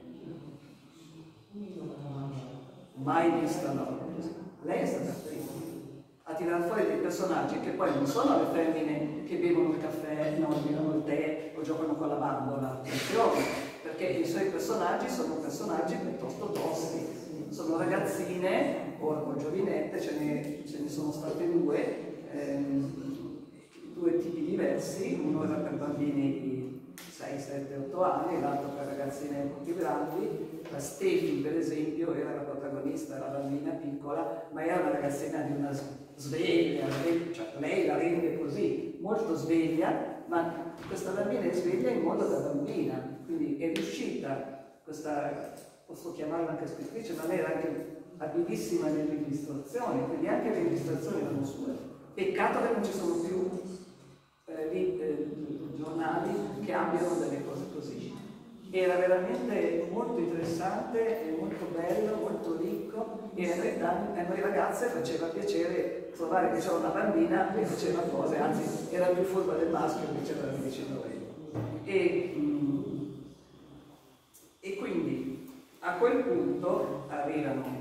Mai vista una roba così. Lei è stata prima a tirare fuori dei personaggi che poi non sono le femmine che bevono il caffè, no, bevono il tè o giocano con la bambola, attenzione, perché i suoi personaggi sono personaggi piuttosto tosti, sono ragazzine o, o giovinette, ce ne, ce ne sono state due, ehm, due tipi diversi, uno era per bambini di sei, sette, otto anni, l'altro per ragazzine un po' più grandi. La Stefi, per esempio, era la protagonista, era la bambina piccola, ma era una ragazzina di una sveglia, cioè lei la rende così, molto sveglia, ma questa bambina è sveglia in modo da bambina, quindi è riuscita, questa, posso chiamarla anche scrittrice, ma lei era anche abilissima nelle illustrazioni, quindi anche le illustrazioni erano sue. Peccato che non ci sono più eh, lì, eh, giornali che abbiano delle cose così. Era veramente molto interessante, molto bello, molto ricco, e a noi ragazze faceva piacere trovare che c'era una bambina che faceva cose, anzi era più furba del maschio che c'era dicendo lei. E, mm, e quindi a quel punto arrivano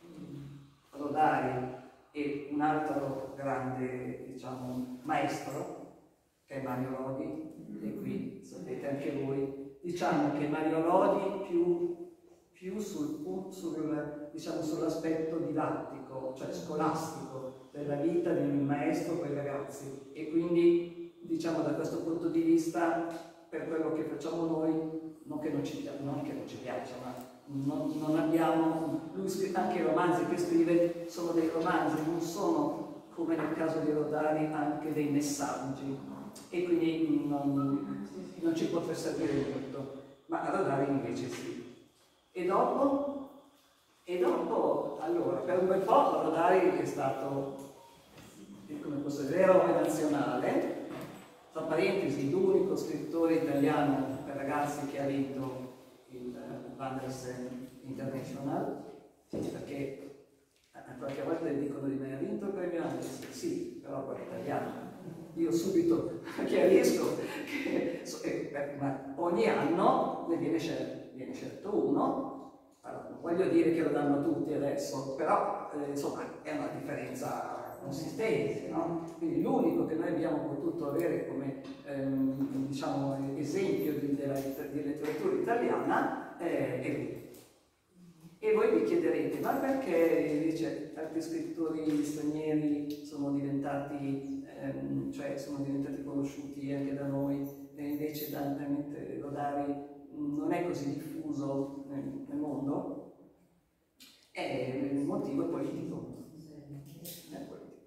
Rodari e un altro grande, diciamo, maestro, che è Mario Lodi, e qui sapete anche voi. Diciamo che Mario Lodi più, più sul, sul, diciamo, sull'aspetto didattico, cioè scolastico, della vita di un maestro con i ragazzi, e quindi diciamo da questo punto di vista per quello che facciamo noi, non che non ci, non che non ci piaccia, ma non, non abbiamo, lui scrive, anche i romanzi che scrive sono dei romanzi, non sono come nel caso di Rodari anche dei messaggi, e quindi non, non ci potrà servire molto, ma a Rodari invece sì. E dopo, e dopo, allora, per un bel po' Rodari è stato, come posso dire, eroe nazionale, tra parentesi, l'unico scrittore italiano per ragazzi che ha vinto il Vandersen International, perché qualche volta dicono di me, ha vinto il premio Andersen? Sì, però poi è italiano. Io subito chiarisco che eh, ma ogni anno ne viene scelto, viene scelto uno, allora, non voglio dire che lo danno tutti adesso, però eh, insomma è una differenza consistente, no? Quindi l'unico che noi abbiamo potuto avere come ehm, diciamo, esempio di, della, di letteratura italiana eh, è lui. E voi vi chiederete, ma perché dice, altri scrittori stranieri sono diventati, ehm, cioè sono diventati conosciuti anche da noi, e invece Dante Rodari non è così diffuso nel, nel mondo? E il motivo è politico. È politico.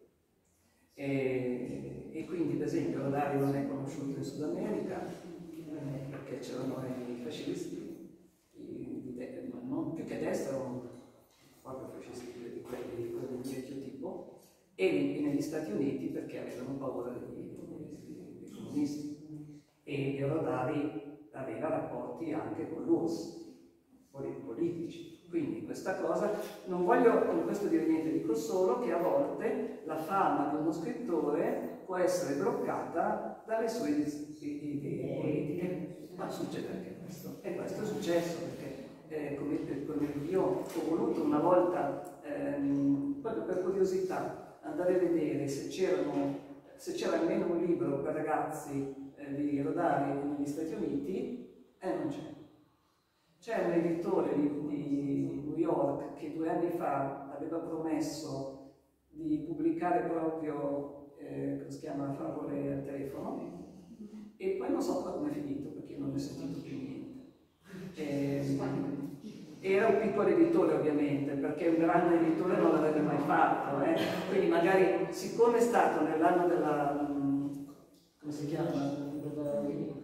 E, e quindi, per esempio, Rodari non è conosciuto in Sud America eh, perché c'erano i fascisti. Non più che destra, proprio fascisti di quelli di vecchio tipo, e negli Stati Uniti perché avevano paura dei, dei, dei comunisti, e Rodari aveva rapporti anche con l'U R S S politici. Quindi questa cosa, non voglio con questo dire niente, dico solo che a volte la fama di uno scrittore può essere bloccata dalle sue idee politiche, ma succede anche questo, e questo è successo perché Eh, come, come io ho voluto una volta, ehm, proprio per curiosità, andare a vedere se c'era almeno un libro per ragazzi eh, di Rodari negli Stati Uniti, e eh, non c'è. C'è un editore di, di New York che due anni fa aveva promesso di pubblicare proprio, eh, come si chiama, favole al telefono, e poi non so come è finito perché non ne ho sentito più niente. E, era un piccolo editore ovviamente, perché un grande editore non l'avrebbe mai fatto, eh? Quindi magari, siccome è stato nell'anno della, come si chiama, della,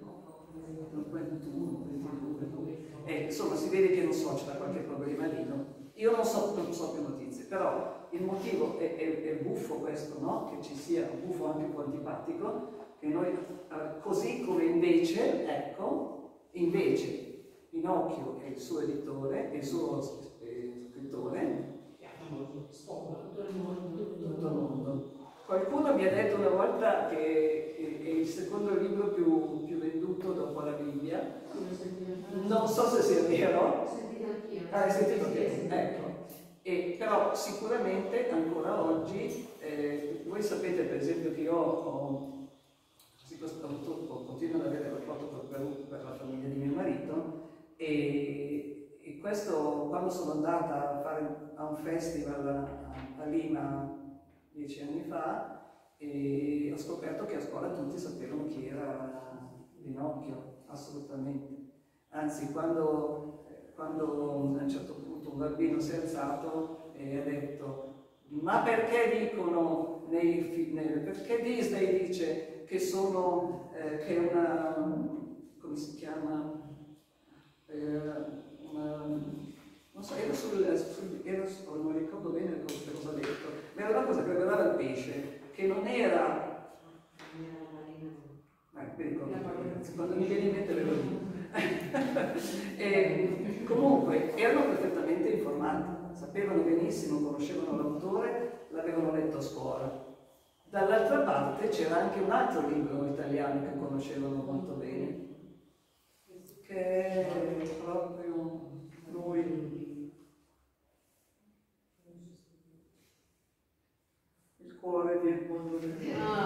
eh, insomma si vede che non so, c'era qualche problema lì, no? Io non so, non so più notizie, però il motivo è, è, è buffo questo, no? Che ci sia, buffo anche un po' antipatico, che noi, così come invece, ecco, invece Pinocchio è il suo editore, è il suo eh, scrittore, tutto il mondo. Qualcuno mi ha detto una volta che è il secondo libro più, più venduto dopo la Bibbia. Non so se sia vero. Ah, hai sentito che? Ecco. E, però sicuramente ancora oggi, eh, voi sapete per esempio che io ho, ho continuo ad avere rapporto col Perù per la famiglia di mio marito, e, e questo quando sono andata a fare a un festival a, a Lima dieci anni fa, e ho scoperto che a scuola tutti sapevano chi era Pinocchio, assolutamente. Anzi, quando, quando a un certo punto un bambino si è alzato e ha detto: ma perché dicono nei, nei, perché Disney dice che sono eh, che è una, come si chiama, eh, una, non so, era sul, sul era, non ricordo bene cosa ho detto, ma era una cosa che riguardava il pesce, che non era, eh, mi ricordo, quando mi viene in mente ve lo dico. E comunque erano perfettamente informati, sapevano benissimo, conoscevano l'autore, l'avevano letto a scuola. Dall'altra parte c'era anche un altro libro italiano che conoscevano molto bene, che è proprio lui, il cuore del mondo del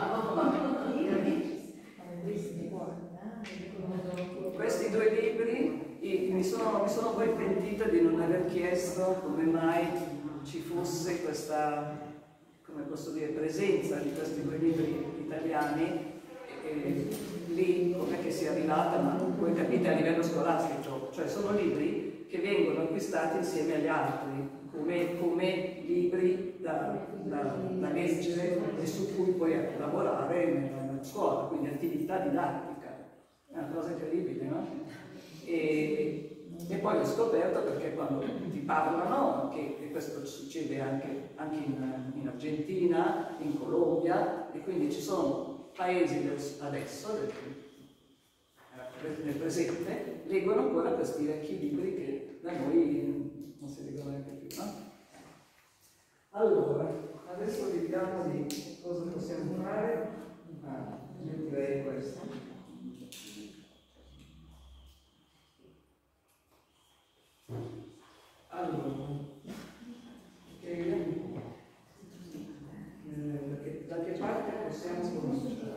Questi due libri mi sono, mi sono poi pentita di non aver chiesto come mai ci fosse questa, come posso dire, presenza di questi due libri italiani, e, e lì com'è che sia arrivata, ma voi capite a livello scolastico, cioè sono libri che vengono acquistati insieme agli altri, come, come libri da, da, da leggere e su cui puoi lavorare nella, nella scuola, quindi attività didattica. È una cosa incredibile, no? E, e poi ho scoperto, perché quando ti parlano, che e questo succede anche, anche in, in Argentina, in Colombia, e quindi ci sono paesi del, adesso, del, nel presente, leggono ancora questi vecchi libri che da noi non si leggono neanche più, no? Allora, adesso vediamo di cosa possiamo fare. Ah, io direi questo. Allora, okay. eh, da che parte possiamo cominciare?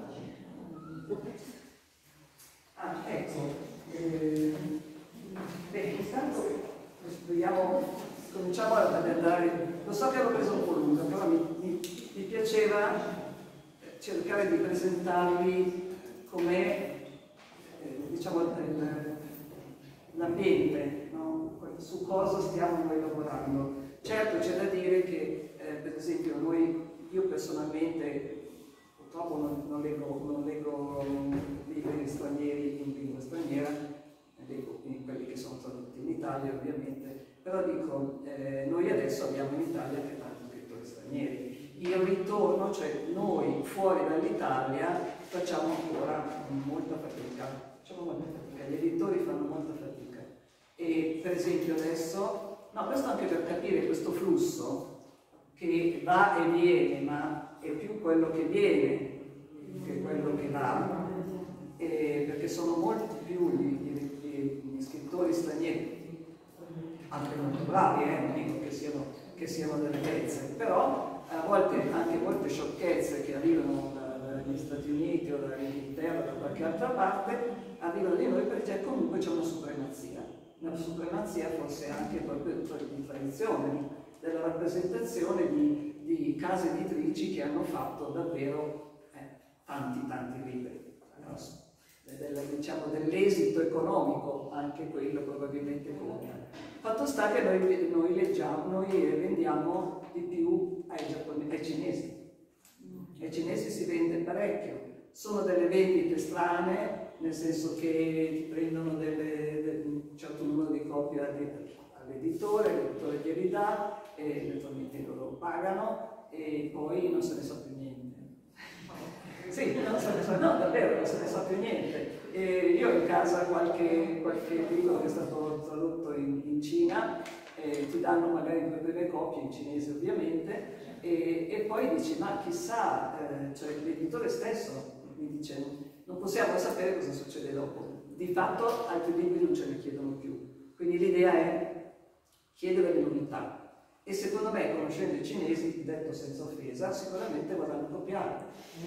Ah, ecco, eh, beh, intanto vediamo, cominciamo ad andare, lo so che l'ho preso un po' lunga, però mi, mi, mi piaceva cercare di presentarvi com'è, eh, diciamo, l'ambiente, no? Su cosa stiamo noi lavorando. Certo c'è da dire che, eh, per esempio, noi, io personalmente, purtroppo non, non leggo, non leggo libri stranieri in lingua straniera, leggo quelli che sono tradotti in Italia ovviamente, però dico, eh, noi adesso abbiamo in Italia anche tanti scrittori stranieri. Il ritorno, cioè noi fuori dall'Italia facciamo ancora molta fatica, facciamo molta fatica, gli editori fanno molta fatica. E per esempio adesso, no, questo anche per capire questo flusso che va e viene, ma è più quello che viene che quello che va, e perché sono molti più gli, gli, gli scrittori stranieri, anche molto bravi, eh, non dico che siano, che siano delle pezze, però a volte anche molte sciocchezze che arrivano da, dagli Stati Uniti o dall'Inghilterra o da qualche altra parte arrivano di noi, perché comunque c'è una supremazia. Una supremazia anche proprio di tradizione, della rappresentazione di, di case editrici che hanno fatto davvero eh, tanti tanti libri. Del, diciamo, dell'esito economico, anche quello probabilmente conta. Fatto sta che noi, noi leggiamo, noi vendiamo di più ai giapponesi, ai cinesi. Ai cinesi si vende parecchio. Sono delle vendite strane, nel senso che ti prendono delle, del, un certo numero di copie all'editore, l'editore glieli dà, e naturalmente loro pagano e poi non se ne sa più niente. Sì, non se ne sa, no, davvero non se ne sa più niente. E io ho in casa qualche, qualche libro che è stato tradotto in, in Cina, e ti danno magari due prime copie, in cinese ovviamente, e, e poi dici, ma chissà, eh, cioè l'editore stesso mi dice, non possiamo sapere cosa succede dopo. Di fatto altri libri non ce ne chiedono più. Quindi l'idea è chiedere le novità. E secondo me, conoscendo i cinesi, detto senza offesa, sicuramente vorranno copiare.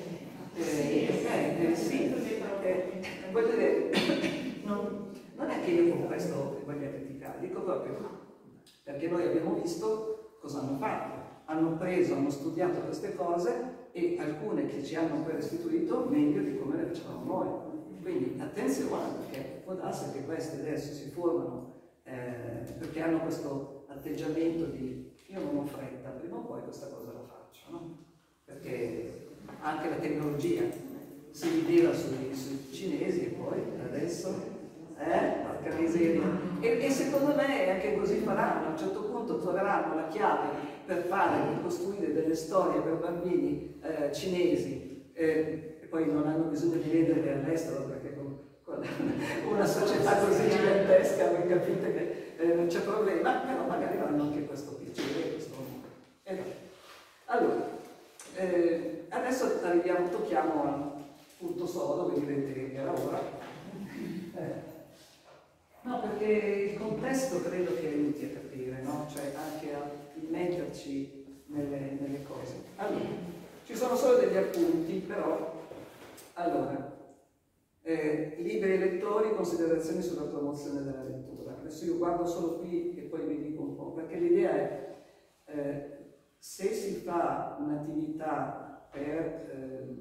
Eh, eh, eh, sì, eh, voglio dire, non, non è che io con questo voglia criticare, dico proprio perché noi abbiamo visto cosa hanno fatto. Hanno preso, hanno studiato queste cose e alcune che ci hanno poi restituito meglio di come le facevamo noi. Quindi attenzione, perché può darsi che queste adesso si formano eh, perché hanno questo atteggiamento di io non ho fretta, prima o poi questa cosa la faccio, no? Perché anche la tecnologia si rideva sui, sui cinesi e poi adesso, eh, porca miseria. E, e secondo me anche così faranno, a un certo punto troveranno la chiave per fare, per costruire delle storie per bambini eh, cinesi eh, e poi non hanno bisogno di venderle all'estero perché con, con una società così gigantesca voi capite che eh, non c'è problema, però magari avranno anche questo piacere, questo eh, allora, eh, adesso arriviamo, tocchiamo al punto sodo, voi direte che era ora. Eh. No, perché il contesto credo che aiuti a capire, no? Cioè anche a metterci nelle, nelle cose. Allora, ci sono solo degli appunti, però, allora, eh, liberi lettori, considerazioni sulla promozione della lettura. Adesso io guardo solo qui e poi vi dico un po', perché l'idea è, eh, se si fa un'attività per, eh,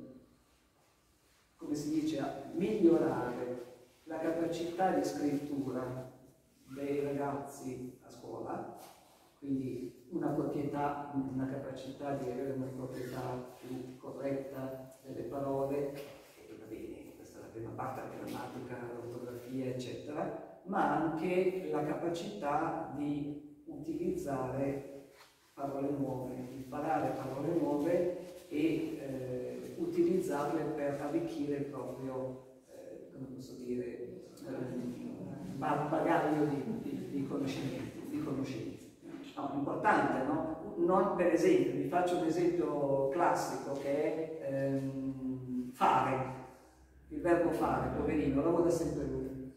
come si dice, migliorare la capacità di scrittura dei ragazzi a scuola, quindi una proprietà, una capacità di avere una proprietà più corretta delle parole, e va bene, questa è la prima parte, la grammatica, l'ortografia, eccetera, ma anche la capacità di utilizzare parole nuove, imparare parole nuove e eh, utilizzarle per arricchire il proprio come posso dire, eh, bagaglio di, di, di conoscenze. Di conoscenze. No, importante, no? Non, per esempio, vi faccio un esempio classico che è ehm, fare, il verbo fare, poverino, lavora sempre lui.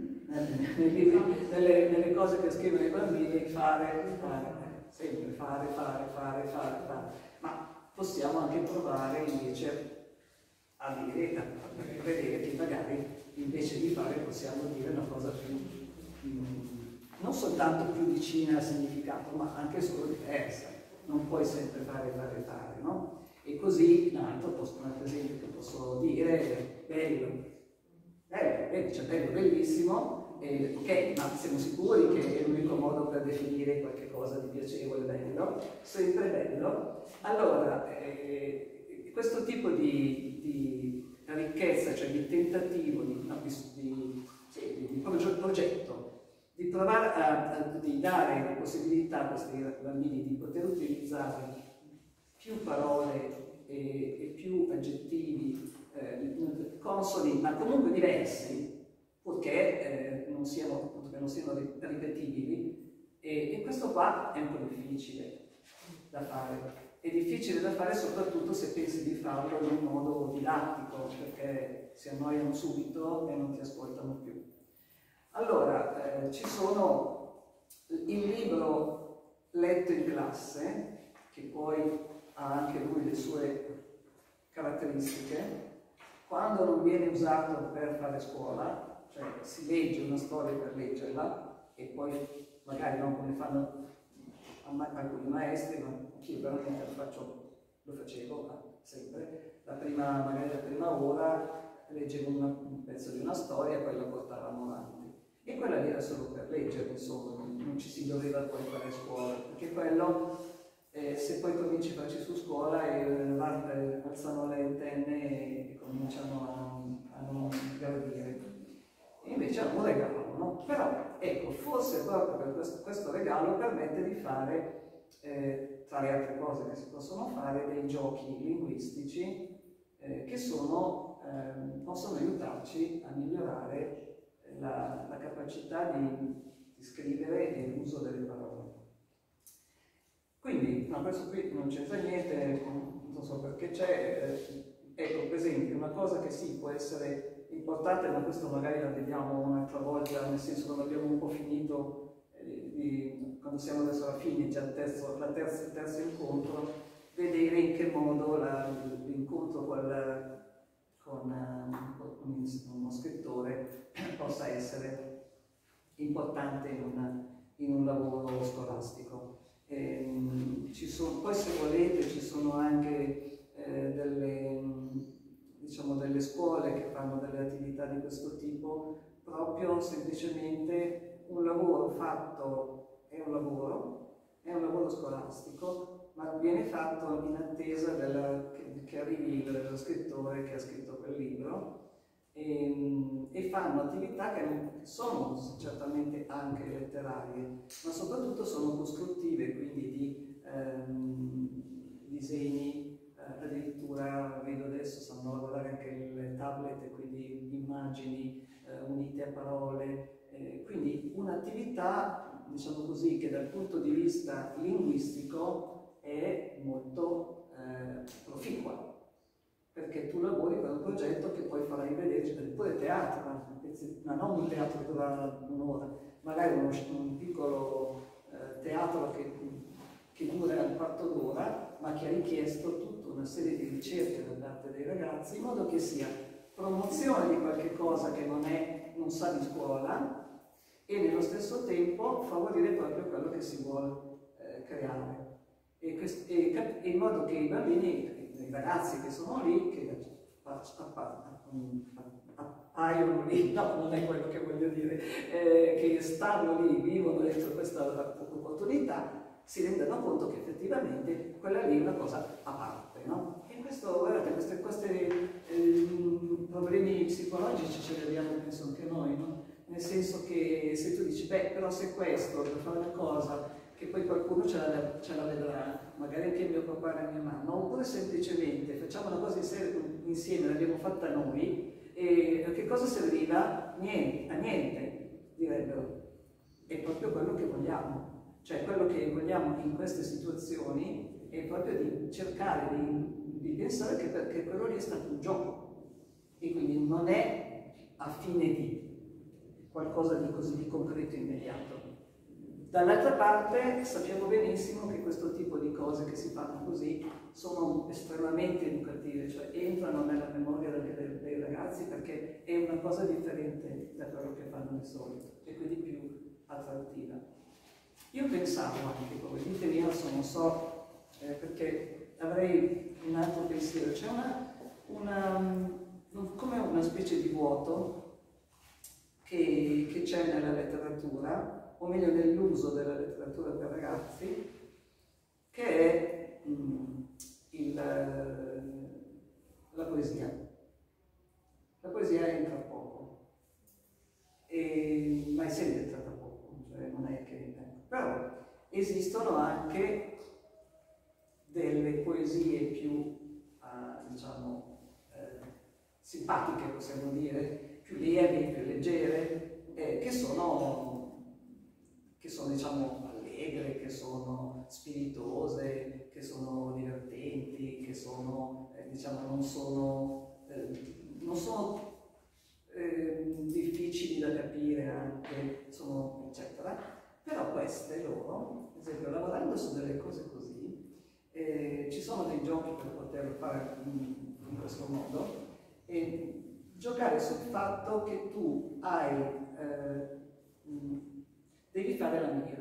Nelle, nelle cose che scrivono i bambini, fare, fare, sempre fare, fare, fare, fare, fare. Ma possiamo anche provare invece a dire, a vedere che magari invece di fare possiamo dire una cosa più, più non soltanto più vicina al significato, ma anche solo diversa. Non puoi sempre fare, fare, fare, no? E così, un altro, posto, un altro esempio che posso dire è bello. Bello, bello, cioè bello, bellissimo, eh, ok, ma siamo sicuri che è l'unico modo per definire qualche cosa di piacevole, bello, sempre bello. Allora, eh, questo tipo di, di ricchezza, cioè di tentativo, di, no, di, di, sì, di progetto, di provare a, a di dare la possibilità a questi bambini di poter utilizzare più parole e, e più aggettivi eh, consoni, ma comunque diversi, purché eh, non siano, non siano ripetibili, e, e questo qua è un po' difficile da fare. È difficile da fare soprattutto se pensi di farlo in un modo didattico, perché si annoiano subito e non ti ascoltano più. Allora, eh, ci sono il libro letto in classe, che poi ha anche lui le sue caratteristiche. Quando non viene usato per fare scuola, cioè si legge una storia per leggerla e poi magari non come fanno alcuni maestri, ma io veramente lo faccio, lo facevo sempre, la prima, magari la prima ora leggevo una, un pezzo di una storia e poi la portavamo avanti. E quella lì era solo per leggere, insomma, non ci si doveva poi fare a scuola, perché quello, eh, se poi cominci a farci su scuola e eh, alzano le antenne e cominciano a, a non gradire. E invece era un regalo, no? Però, ecco, forse proprio per questo, questo regalo permette di fare, eh, tra le altre cose che si possono fare, dei giochi linguistici eh, che sono, eh, possono aiutarci a migliorare la, la capacità di, di scrivere e l'uso delle parole. Quindi, no, questo qui non c'entra niente, non so perché c'è, eh, ecco, per esempio, una cosa che sì, può essere importante, ma questo magari la vediamo un'altra volta, nel senso quando abbiamo un po' finito, eh, di, quando siamo verso la fine, già il terzo, la terza, il terzo incontro, vedere in che modo l'incontro con, con, con uno scrittore possa essere importante in, una, in un lavoro scolastico. E, ci sono, poi se volete ci sono anche eh, delle, diciamo, delle scuole che fanno delle attività di questo tipo, proprio semplicemente un lavoro fatto, è un lavoro, è un lavoro scolastico, ma viene fatto in attesa della, che, che arrivi lo scrittore che ha scritto quel libro, e, e fanno attività che non sono certamente anche letterarie, ma soprattutto sono costruttive, quindi di ehm, disegni, eh, addirittura vedo adesso stanno lavorare anche le tablet e quindi immagini eh, unite a parole, eh, quindi un'attività, diciamo così, che dal punto di vista linguistico è molto eh, proficua, perché tu lavori per un progetto che poi farai vedere, cioè, pure teatro, ma non un teatro che dura un'ora, magari uno, un piccolo eh, teatro che, che dura un quarto d'ora, ma che ha richiesto tutta una serie di ricerche da parte dei ragazzi, in modo che sia promozione di qualche cosa che non, è, non sa di scuola e nello stesso tempo favorire proprio quello che si vuole eh, creare. E, quest, e, e in modo che i bambini, i ragazzi che sono lì, che appaiono lì, no, non è quello che voglio dire, eh, che stanno lì, vivono dentro questa opportunità, si rendono conto che effettivamente quella lì è una cosa a parte, no? E questo, guardate, questi queste, eh, problemi psicologici ce li abbiamo, penso, anche noi, no? Nel senso che se tu dici, beh, però se questo, per fare una cosa, che poi qualcuno ce la, ce la vedrà, magari anche mio papà e mia mamma, oppure semplicemente facciamo una cosa insieme, l'abbiamo fatta noi, e a che cosa serviva? Niente, a niente, direbbero. È proprio quello che vogliamo, cioè quello che vogliamo in queste situazioni è proprio di cercare di, di pensare che, perché quello lì è stato un gioco, e quindi non è a fine di qualcosa di così di concreto immediato. Dall'altra parte sappiamo benissimo che questo tipo di cose che si fanno così sono estremamente educative, cioè entrano nella memoria dei, dei ragazzi, perché è una cosa differente da quello che fanno di solito e quindi più attrattiva. Io pensavo anche, poi ditemi, io non so, eh, perché avrei un altro pensiero, c'è una, una, come una specie di vuoto che, che c'è nella letteratura, o meglio nell'uso della letteratura per ragazzi, che è mh, il, la poesia. La poesia entra poco, e, ma è sempre entrata poco, cioè non è che... Eh, però esistono anche delle poesie più, eh, diciamo, eh, simpatiche, possiamo dire, più lievi, più leggere, eh, che sono... che sono, diciamo, allegre, che sono spiritose, che sono divertenti, che sono, eh, diciamo, non sono, eh, non sono eh, difficili da capire anche, sono, eccetera. Però queste loro, ad esempio, lavorando su delle cose così, eh, ci sono dei giochi per poterlo fare in, in questo modo, e giocare sul fatto che tu hai... Eh, devi fare la mira,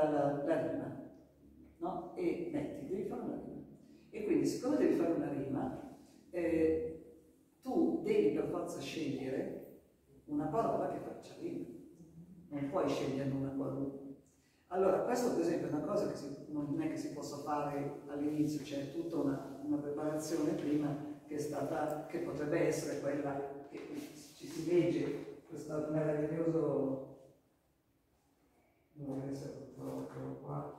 la, la, la rima, no? E metti, devi fare una rima. E quindi, siccome devi fare una rima, eh, tu devi per forza scegliere una parola che faccia rima. Non puoi scegliere una qualunque. Allora, questo per esempio è una cosa che si, non è che si possa fare all'inizio, c'è tutta una, una preparazione prima che è stata, che potrebbe essere quella che ci si legge, questo meraviglioso, non deve essere proprio qua,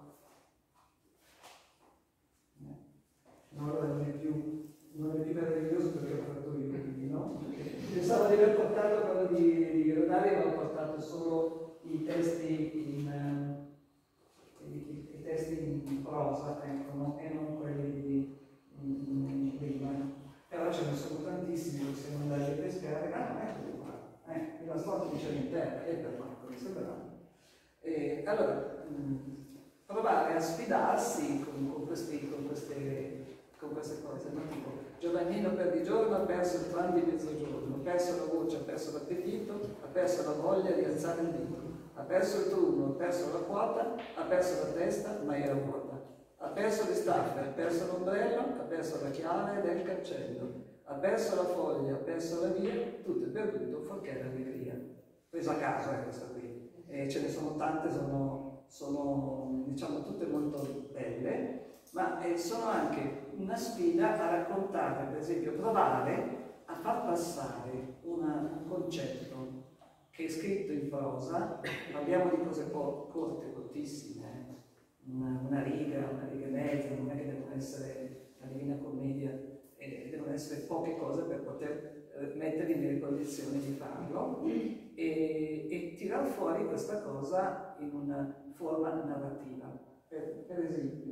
no, allora non è più, non è più meraviglioso perché l'ho fatto io, quindi no? Pensavo di aver portato quello di, di Grodari, ma ho portato solo i testi in... I, i testi in prosa, ecco, no? E non quelli di in rima. Però ce ne sono tantissimi, possiamo andare a pescare. Ah, no, eccoli qua. Eh, la storia dice all'interno, è per Marco, mi sembra. E allora, mh, provare a sfidarsi con, con, questi, con, queste, con queste cose, no? Tipo, Giovannino per di giorno ha perso il plan di mezzogiorno, ha perso la voce, ha perso l'appetito, ha perso la voglia di alzare il dito. Ha perso il turno, ha perso la quota, ha perso la testa, ma era vuota. Ha perso le staffe, ha perso l'ombrello, ha perso la chiave del cancello. Ha perso la foglia, ha perso la via, tutto è perduto, fuorché l'allegria. Presa a caso è questa qui. E ce ne sono tante, sono, sono diciamo tutte molto belle, ma eh, sono anche una sfida a raccontare, per esempio, provare a far passare una, un concetto che è scritto in prosa, parliamo di cose corte, cortissime, eh? una, una riga, una riga e mezza, non è che devono essere la Divina Commedia, eh, devono essere poche cose per poter eh, metterli nelle condizioni di farlo e, e tirar fuori questa cosa in una forma narrativa. Per, per esempio,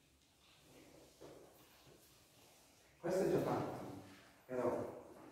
questo è già fatto, però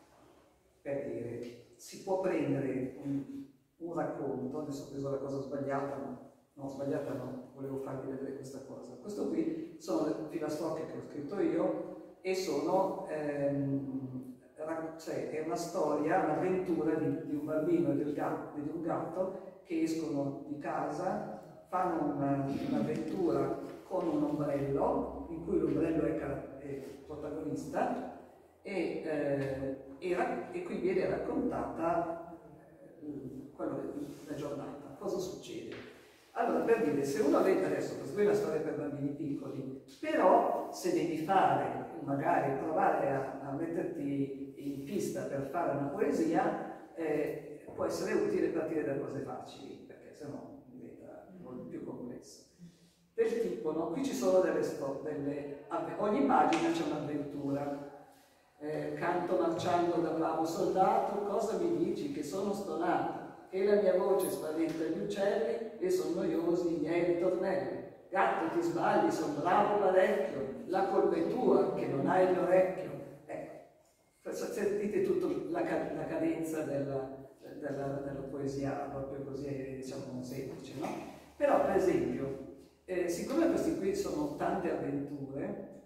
per dire, si può prendere un, un racconto, adesso ho preso la cosa sbagliata, ma no, sbagliata no, volevo farvi vedere questa cosa. Questo qui sono le filastrocche che ho scritto io e sono, ehm, cioè, è una storia, un'avventura di, di un bambino e del gatto, di un gatto che escono di casa, fanno un'avventura con un ombrello, in cui l'ombrello è, è protagonista, e, eh, era, e qui viene raccontata eh, quello, la giornata, cosa succede. Allora, per dire, se uno vede adesso, questa è una storia per bambini piccoli, però se devi fare, magari provare a, a metterti in pista per fare una poesia, eh, può essere utile partire da cose facili, perché sennò diventa molto più complesso. Del tipo, no? Qui ci sono delle storie, ogni pagina c'è un'avventura. Eh, canto marciando da bravo soldato, cosa mi dici che sono stonato, che la mia voce spaventa gli uccelli e sono noiosi i miei ritornelli. Gatto, ti sbagli, sono bravo parecchio, la colpa è tua che non hai l'orecchio. Ecco, sentite tutta la, la cadenza della, della, della poesia, proprio così, diciamo, semplice, no? Però, per esempio, eh, siccome questi qui sono tante avventure,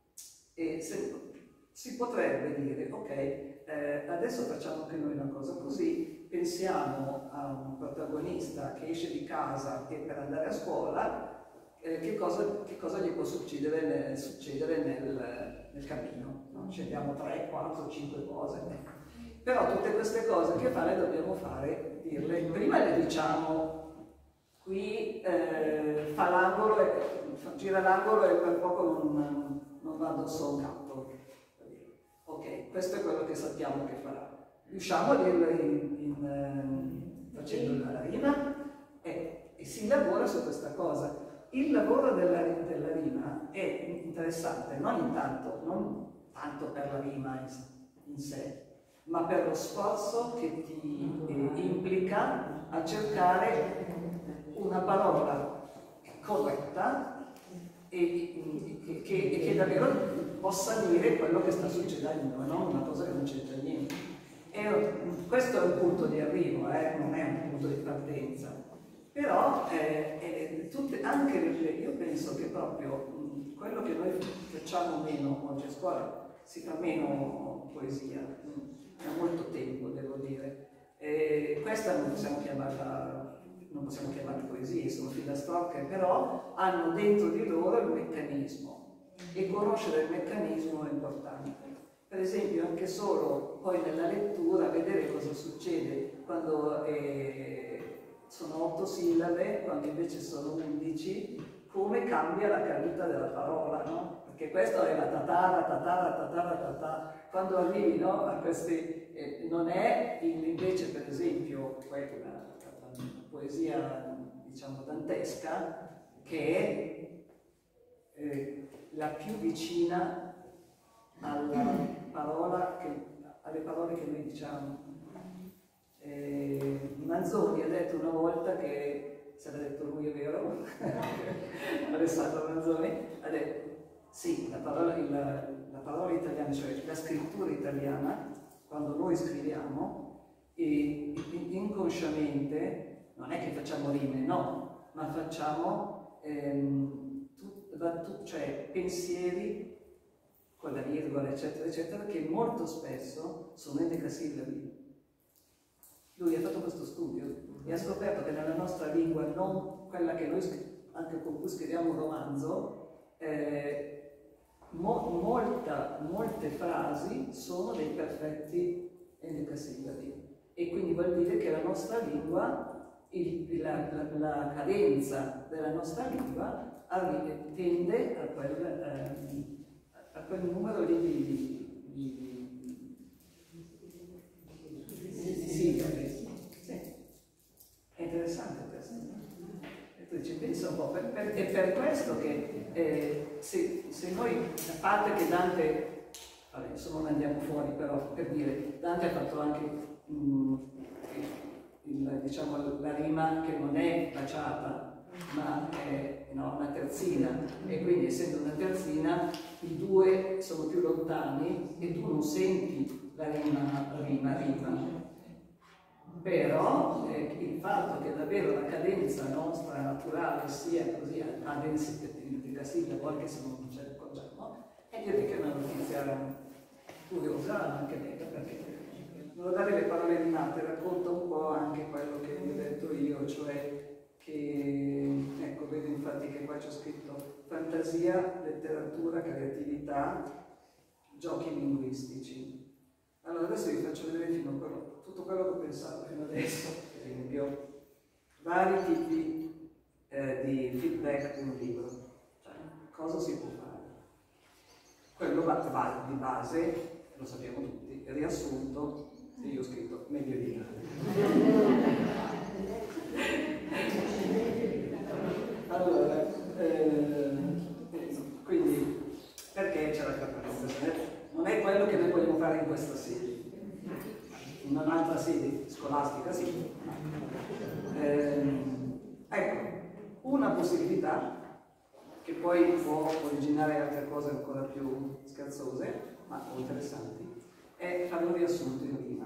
e se, si potrebbe dire, ok, eh, adesso facciamo anche noi una cosa così, pensiamo a un protagonista che esce di casa e per andare a scuola, eh, che, cosa, che cosa gli può succedere nel, succedere nel, nel cammino, no? Scegliamo tre, quattro, cinque cose, ecco. Però tutte queste cose che fare dobbiamo fare, dirle, prima le diciamo, qui eh, fa l'angolo, gira l'angolo e per poco non, non va addosso a un gatto. Ok, questo è quello che sappiamo che farà. Riusciamo a dirlo in, in, uh, facendo la rima e, e si lavora su questa cosa. Il lavoro della, della rima è interessante non intanto, non tanto per la rima in, in sé, ma per lo sforzo che ti eh, implica a cercare una parola corretta e, e, che, e che davvero possa dire quello che sta succedendo, e non una cosa che non c'entra niente. E questo è un punto di arrivo, eh, non è un punto di partenza. Però eh, eh, tutte, anche io penso che proprio mh, quello che noi facciamo meno oggi a scuola, si fa meno poesia, mh, da molto tempo devo dire. E questa non possiamo chiamarla, non possiamo chiamarla poesia, sono filastrocche, però hanno dentro di loro il meccanismo, e conoscere il meccanismo è importante. Per esempio, anche solo poi nella lettura vedere cosa succede quando eh, sono otto sillabe, quando invece sono undici, come cambia la caduta della parola, no? Perché questo è la tatara, tatara, tatara, tatara. Quando arrivi, no, a questi, eh, non è il, invece, per esempio, quella, la, la poesia, diciamo, dantesca, che è eh, la più vicina alla parola che, alle parole che noi diciamo. Eh, Manzoni ha detto una volta che, se l'ha detto lui è vero, Alessandro Manzoni, ha detto sì, la parola, la, la parola italiana, cioè la scrittura italiana, quando noi scriviamo, e, inconsciamente, non è che facciamo rime, no, ma facciamo ehm, tut, tut, cioè pensieri con la virgola, eccetera, eccetera, che molto spesso sono endecasillabi. Lui ha fatto questo studio e ha scoperto che nella nostra lingua, non quella che noi, anche con cui scriviamo un romanzo, eh, mo, molta, molte frasi sono dei perfetti endecasillabi, e quindi vuol dire che la nostra lingua, il, la, la, la cadenza della nostra lingua tende a quel, eh, a quel numero di, di, di, di, di sillabe. Sì. È interessante questo. E tu ci pensa un po', per, per, è per questo che eh, se, se noi, a parte che Dante, vabbè, insomma non andiamo fuori, però per dire, Dante ha fatto anche mh, il, diciamo, la rima che non è baciata, ma è, no, una terzina, e quindi essendo una terzina i due sono più lontani e tu non senti la rima, rima, rima. Però eh, il fatto che davvero la cadenza nostra naturale sia così a densità sillabo, anche se non ce ne accorgiamo, è direi che è una notizia curiosa, anche bella, perché non dare le parole rimate racconta un po' anche quello che vi ho detto io, cioè che, ecco, vedo infatti che qua c'è scritto fantasia, letteratura, creatività, giochi linguistici. Allora adesso vi faccio vedere fino a quello, tutto quello che ho pensato fino adesso, per esempio, vari tipi eh, di feedback di un libro, cioè cosa si può fare. Quello va, va di base, lo sappiamo tutti, il riassunto, e io ho scritto medievale. Allora, eh, quindi, perché c'è la caparezza? Non è quello che noi vogliamo fare in questa sede. In un'altra sede scolastica, sì. Eh, ecco, una possibilità, che poi può originare altre cose ancora più scherzose, ma interessanti, è fare un riassunto in rima.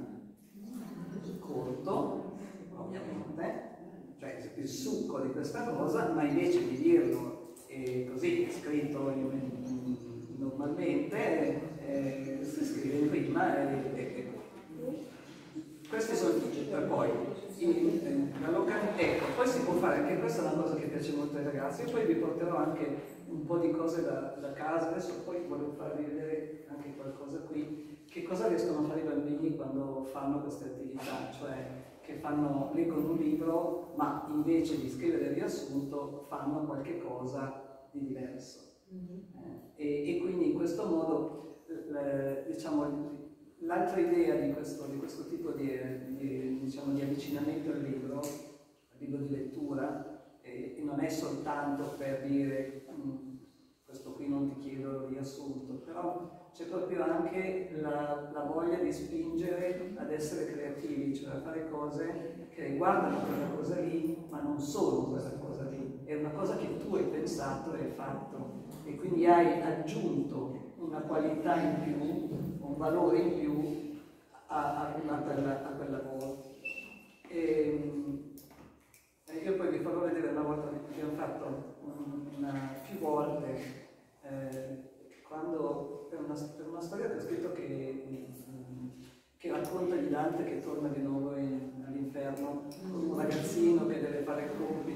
Corto, ovviamente, cioè il succo di questa cosa, ma invece di dirlo eh, così, scritto in, in, normalmente, eh, si scrive in rima e, e, e questi sono per poi in, la località, ecco, poi si può fare, anche questa è una cosa che piace molto ai ragazzi, e poi vi porterò anche un po' di cose da, da casa, adesso poi volevo farvi vedere anche qualcosa qui, che cosa riescono a fare i bambini quando fanno queste attività, cioè che fanno, leggono un libro, ma invece di scrivere il riassunto fanno qualche cosa di diverso. Mm-hmm. eh, e, e quindi in questo modo, eh, diciamo, l'altra idea di questo, di questo tipo di, di, diciamo, di avvicinamento al libro, al libro di lettura, eh, non è soltanto per dire mh, questo qui non ti chiedo il riassunto, però c'è proprio anche la, la voglia di spingere ad essere creativi, cioè a fare cose che riguardano quella cosa lì, ma non solo quella cosa lì, è una cosa che tu hai pensato e hai fatto, e quindi hai aggiunto una qualità in più, un valore in più a, a, a, quella, a quel lavoro. E, e io poi vi farò vedere una volta che abbiamo fatto una, più volte, eh, quando per una, per una storia che ho scritto che, che racconta di Dante che torna di nuovo all'inferno con un ragazzino che deve fare il compito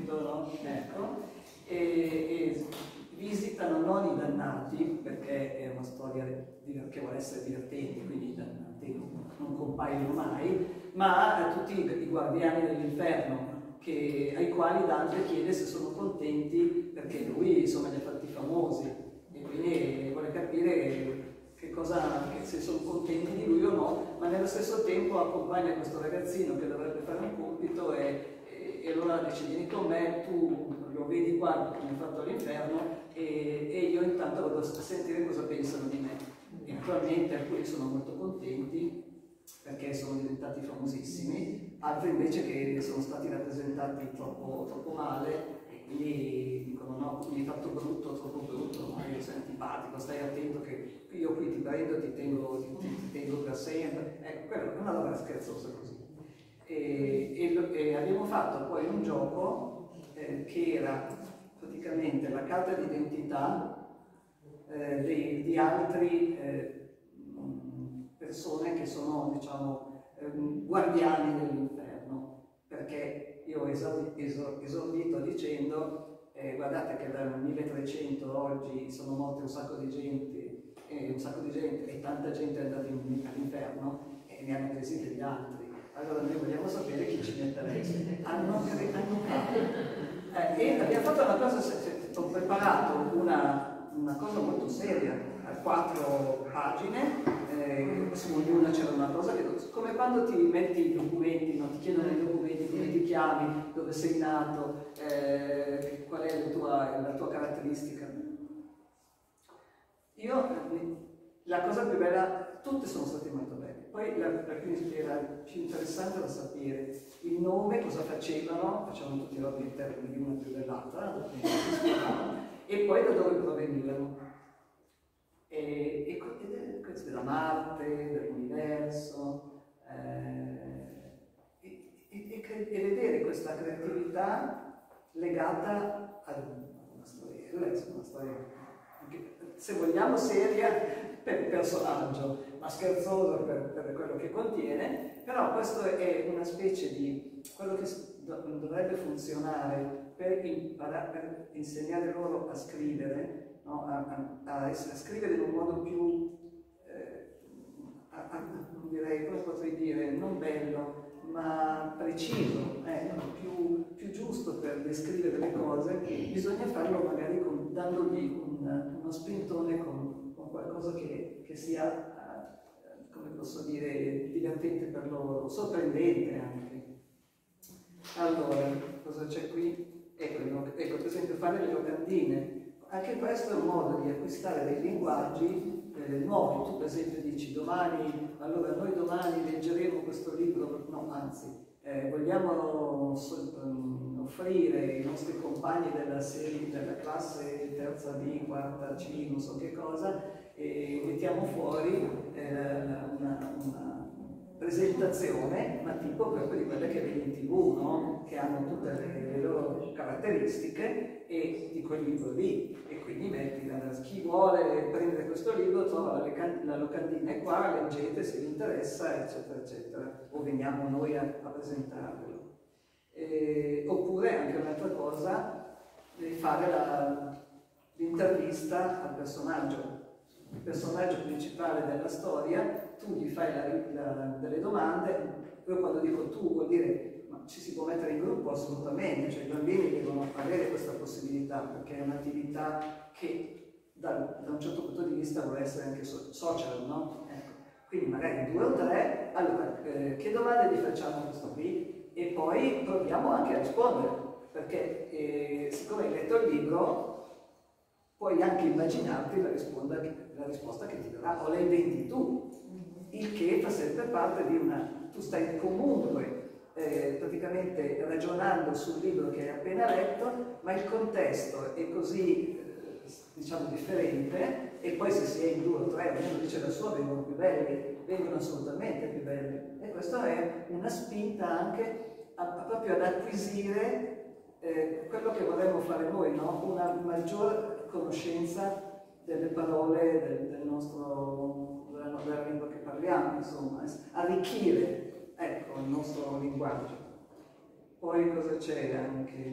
Novecento, no? Ecco, e, e visitano non i dannati, perché è una storia che vuole essere divertente, quindi i dannati non, non compaiono mai, ma tutti i guardiani dell'inferno, che, ai quali Dante chiede se sono contenti, perché lui insomma li ha fatti famosi e quindi vuole capire che cosa, che se sono contenti di lui o no, ma nello stesso tempo accompagna questo ragazzino che dovrebbe fare un compito e, e, e allora dice: vieni con me, tu lo vedi qua che mi ha fatto all'inferno e, e io intanto vado a sentire cosa pensano di me. E naturalmente alcuni sono molto contenti perché sono diventati famosissimi, altri invece che sono stati rappresentati troppo, troppo male e quindi dicono: no, mi hai fatto brutto, troppo brutto, ma io sei antipatico, stai attento che io qui ti prendo, ti tengo, ti, ti, ti tengo per sempre. Ecco, quello è una roba scherzosa così. E, e, e abbiamo fatto poi un gioco eh, che era praticamente la carta d'identità eh, di, di altri eh, persone che sono, diciamo, ehm, guardiani dell'inferno, perché io ho esordito dicendo eh, guardate che dal milletrecento oggi sono morti un sacco di gente, eh, un sacco di gente e tanta gente è andata all'inferno e ne hanno presi degli altri. Allora noi vogliamo sapere chi ci mettereste. Hanno, hanno fatto. Eh, e abbiamo fatto una cosa, ho preparato una, una cosa molto seria, a quattro pagine. Eh, su ognuna c'era una cosa che, come quando ti metti i documenti, no? Ti chiedono i documenti, come ti chiami, dove sei nato, eh, qual è la tua, la tua caratteristica. Io, la cosa più bella, tutte sono state molto belle, poi la, la più, era più interessante da sapere il nome, cosa facevano, facevano tutti i robi in termini di una più dell'altra, e poi da dove provenivano. E, e, e questo da Marte, dell'universo, eh, e, e, e vedere questa creatività legata a una storiella, una storia, anche, se vogliamo, seria per il personaggio, ma scherzosa per, per quello che contiene, però questo è una specie di quello che dovrebbe funzionare per, imparare, per insegnare loro a scrivere. No, a, a, a, essere, a scrivere in un modo più, eh, a, a, non direi, come potrei dire, non bello, ma preciso, eh, più, più giusto per descrivere le cose, bisogna farlo magari con, dandogli un, uno spintone con, con qualcosa che, che sia, eh, come posso dire, divertente per loro, sorprendente anche. Allora, cosa c'è qui? Ecco, ecco, per esempio fare le locandine. Anche questo è un modo di acquistare dei linguaggi eh, nuovi. Tu per esempio dici: domani, allora noi domani leggeremo questo libro, no, anzi, eh, vogliamo so, um, offrire ai nostri compagni della serie, della classe terza B, quarta C, non so che cosa, e mettiamo fuori eh, una, una presentazione, ma tipo proprio di quelle che vedi in tv, no? Che hanno tutte le, le loro caratteristiche e di quel libro lì, e quindi metti chi vuole prendere questo libro trova la, la locandina è qua, leggete se vi interessa, eccetera eccetera, o veniamo noi a, a presentarvelo. E, oppure anche un'altra cosa, fare l'intervista al personaggio. Il personaggio principale della storia, tu gli fai la, la, delle domande. Io quando dico tu vuol dire, ma ci si può mettere in gruppo? Assolutamente, cioè i bambini devono avere questa possibilità, perché è un'attività che da, da un certo punto di vista vuole essere anche so, social, no? Ecco. Quindi magari due o tre, allora eh, che domande gli facciamo a questo qui? E poi proviamo anche a rispondere, perché eh, siccome hai letto il libro puoi anche immaginarti la risposta, la risposta che ti darà, o la inventi tu, il che fa sempre parte di una... tu stai comunque eh, praticamente ragionando sul libro che hai appena letto, ma il contesto è così, eh, diciamo, differente, e poi se si è in due o tre, ognuno dice la sua, vengono più belli, vengono assolutamente più belli. E questo è una spinta anche a, a proprio ad acquisire eh, quello che vorremmo fare noi, no? Una maggior conoscenza delle parole del, del nostro, della, della lingua che parliamo, insomma, arricchire, ecco, il nostro linguaggio. Poi cosa c'è anche?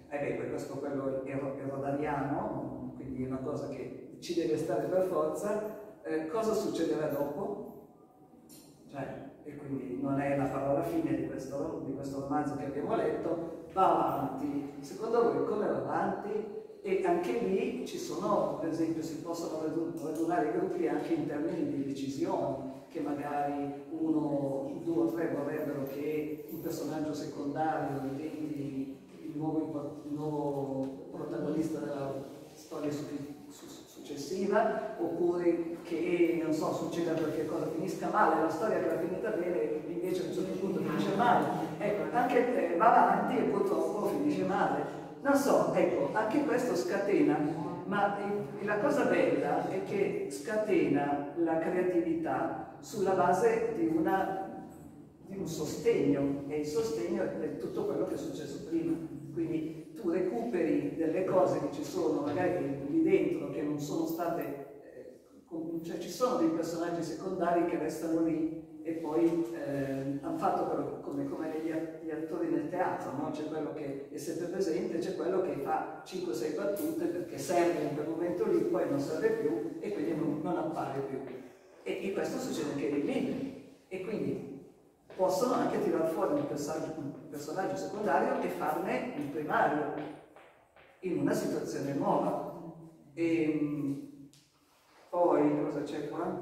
eh beh, questo quello è rodariano, quindi è una cosa che ci deve stare per forza. Eh, cosa succederà dopo? Cioè, e quindi non è la parola fine di questo, di questo romanzo che abbiamo letto, va avanti. Secondo voi come va avanti? E anche lì ci sono, per esempio, si possono radunare i gruppi anche in termini di decisioni, che magari uno, due o tre vorrebbero che un personaggio secondario diventi il nuovo, il nuovo protagonista della storia successiva, oppure che, non so, succeda qualche cosa, finisca male, la storia che era finita bene invece a un certo punto finisce male. Ecco, anche eh, va avanti e purtroppo finisce male. Non so, ecco, anche questo scatena, ma la cosa bella è che scatena la creatività sulla base di, una, di un sostegno, e il sostegno è tutto quello che è successo prima. Quindi tu recuperi delle cose che ci sono magari lì dentro, che non sono state, eh, cioè ci sono dei personaggi secondari che restano lì e poi eh, hanno fatto quello, come, come gli, gli attori nel teatro, no? C'è quello che è sempre presente, c'è quello che fa cinque sei battute perché serve in quel momento lì, poi non serve più e quindi non, non appare più. E, e questo succede anche nei libri. E quindi possono anche tirare fuori un personaggio, un personaggio secondario e farne il primario in una situazione nuova. E poi cosa c'è qua?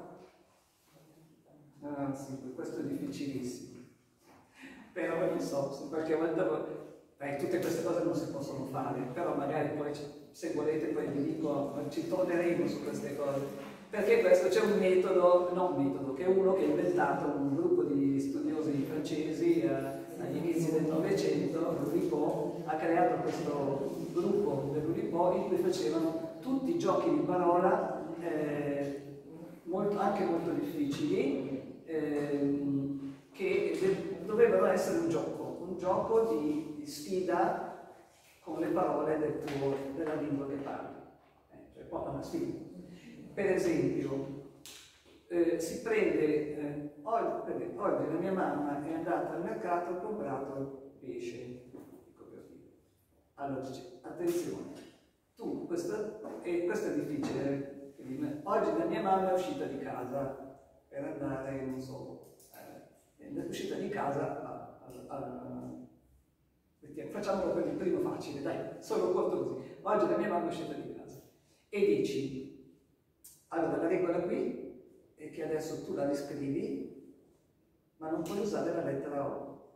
Ah, sì, questo è difficilissimo, però non so, se qualche volta beh, tutte queste cose non si possono fare, però magari poi se volete poi vi dico, ci torneremo su queste cose, perché questo c'è un metodo, non un metodo, che è uno che ha inventato un gruppo di studiosi francesi eh, agli inizi del Novecento, l'Oulipo ha creato questo gruppo dell'Oulipo in cui facevano tutti i giochi di parola eh, molto, anche molto difficili, Ehm, che dovevano essere un gioco, un gioco di, di sfida con le parole del tuo, della lingua che parli, eh, cioè proprio una sfida. Per esempio, eh, si prende, eh, oggi, oggi la mia mamma è andata al mercato e ha comprato pesce, allora dice, attenzione, tu, questo, e questo è difficile, quindi, oggi la mia mamma è uscita di casa per andare, non so, eh, è uscita di casa a, a, a, facciamolo per il primo facile, dai, solo corto così. Oggi la mia mamma è uscita di casa e dici, allora la regola qui è che adesso tu la riscrivi, ma non puoi usare la lettera O.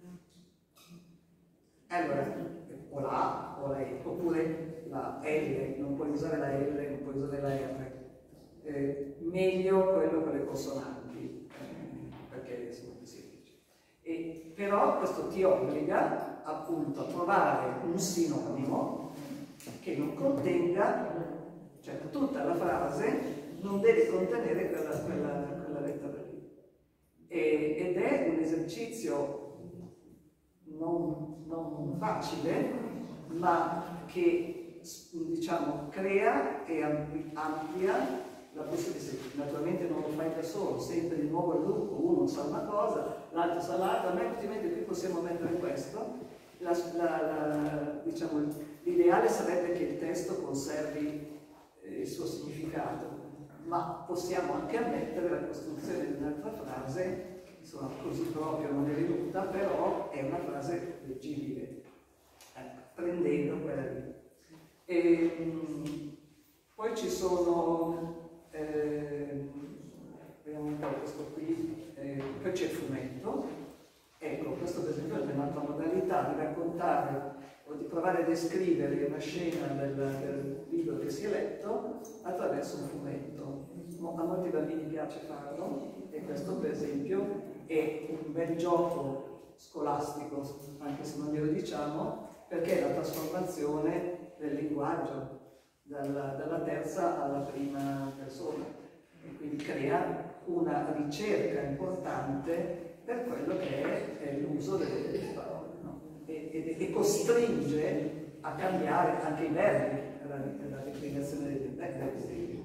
Allora, o la A o la E, oppure la L, non puoi usare la L, non puoi usare la R. Eh, meglio quello con le consonanti, eh, perché sono più semplici. E, però questo ti obbliga appunto a trovare un sinonimo che non contenga, cioè tutta la frase non deve contenere quella, quella, quella lettera lì. E, ed è un esercizio non, non facile, ma che diciamo crea e amplia la possibilità. Naturalmente non lo fai da solo, sempre di nuovo il gruppo, uno sa una cosa, l'altro sa l'altra, a me ultimamente qui possiamo mettere questo, la, la, la, diciamo, l'ideale sarebbe che il testo conservi eh, il suo significato, ma possiamo anche ammettere la costruzione di un'altra frase, che insomma così proprio non è venuta, però è una frase leggibile, ecco, prendendo quella lì. E, poi ci sono Eh, vediamo un po' questo qui, eh, poi c'è il fumetto. Ecco, questo per esempio è un'altra modalità di raccontare o di provare a descrivere una scena del, del libro che si è letto attraverso un fumetto. A molti bambini piace farlo e questo per esempio è un bel gioco scolastico, anche se non glielo diciamo, perché è la trasformazione del linguaggio Dalla, dalla terza alla prima persona e quindi crea una ricerca importante per quello che è, è l'uso delle, delle parole, no? e, e, e costringe a cambiare anche i verbi, la, la declinazione dei, dei, dei,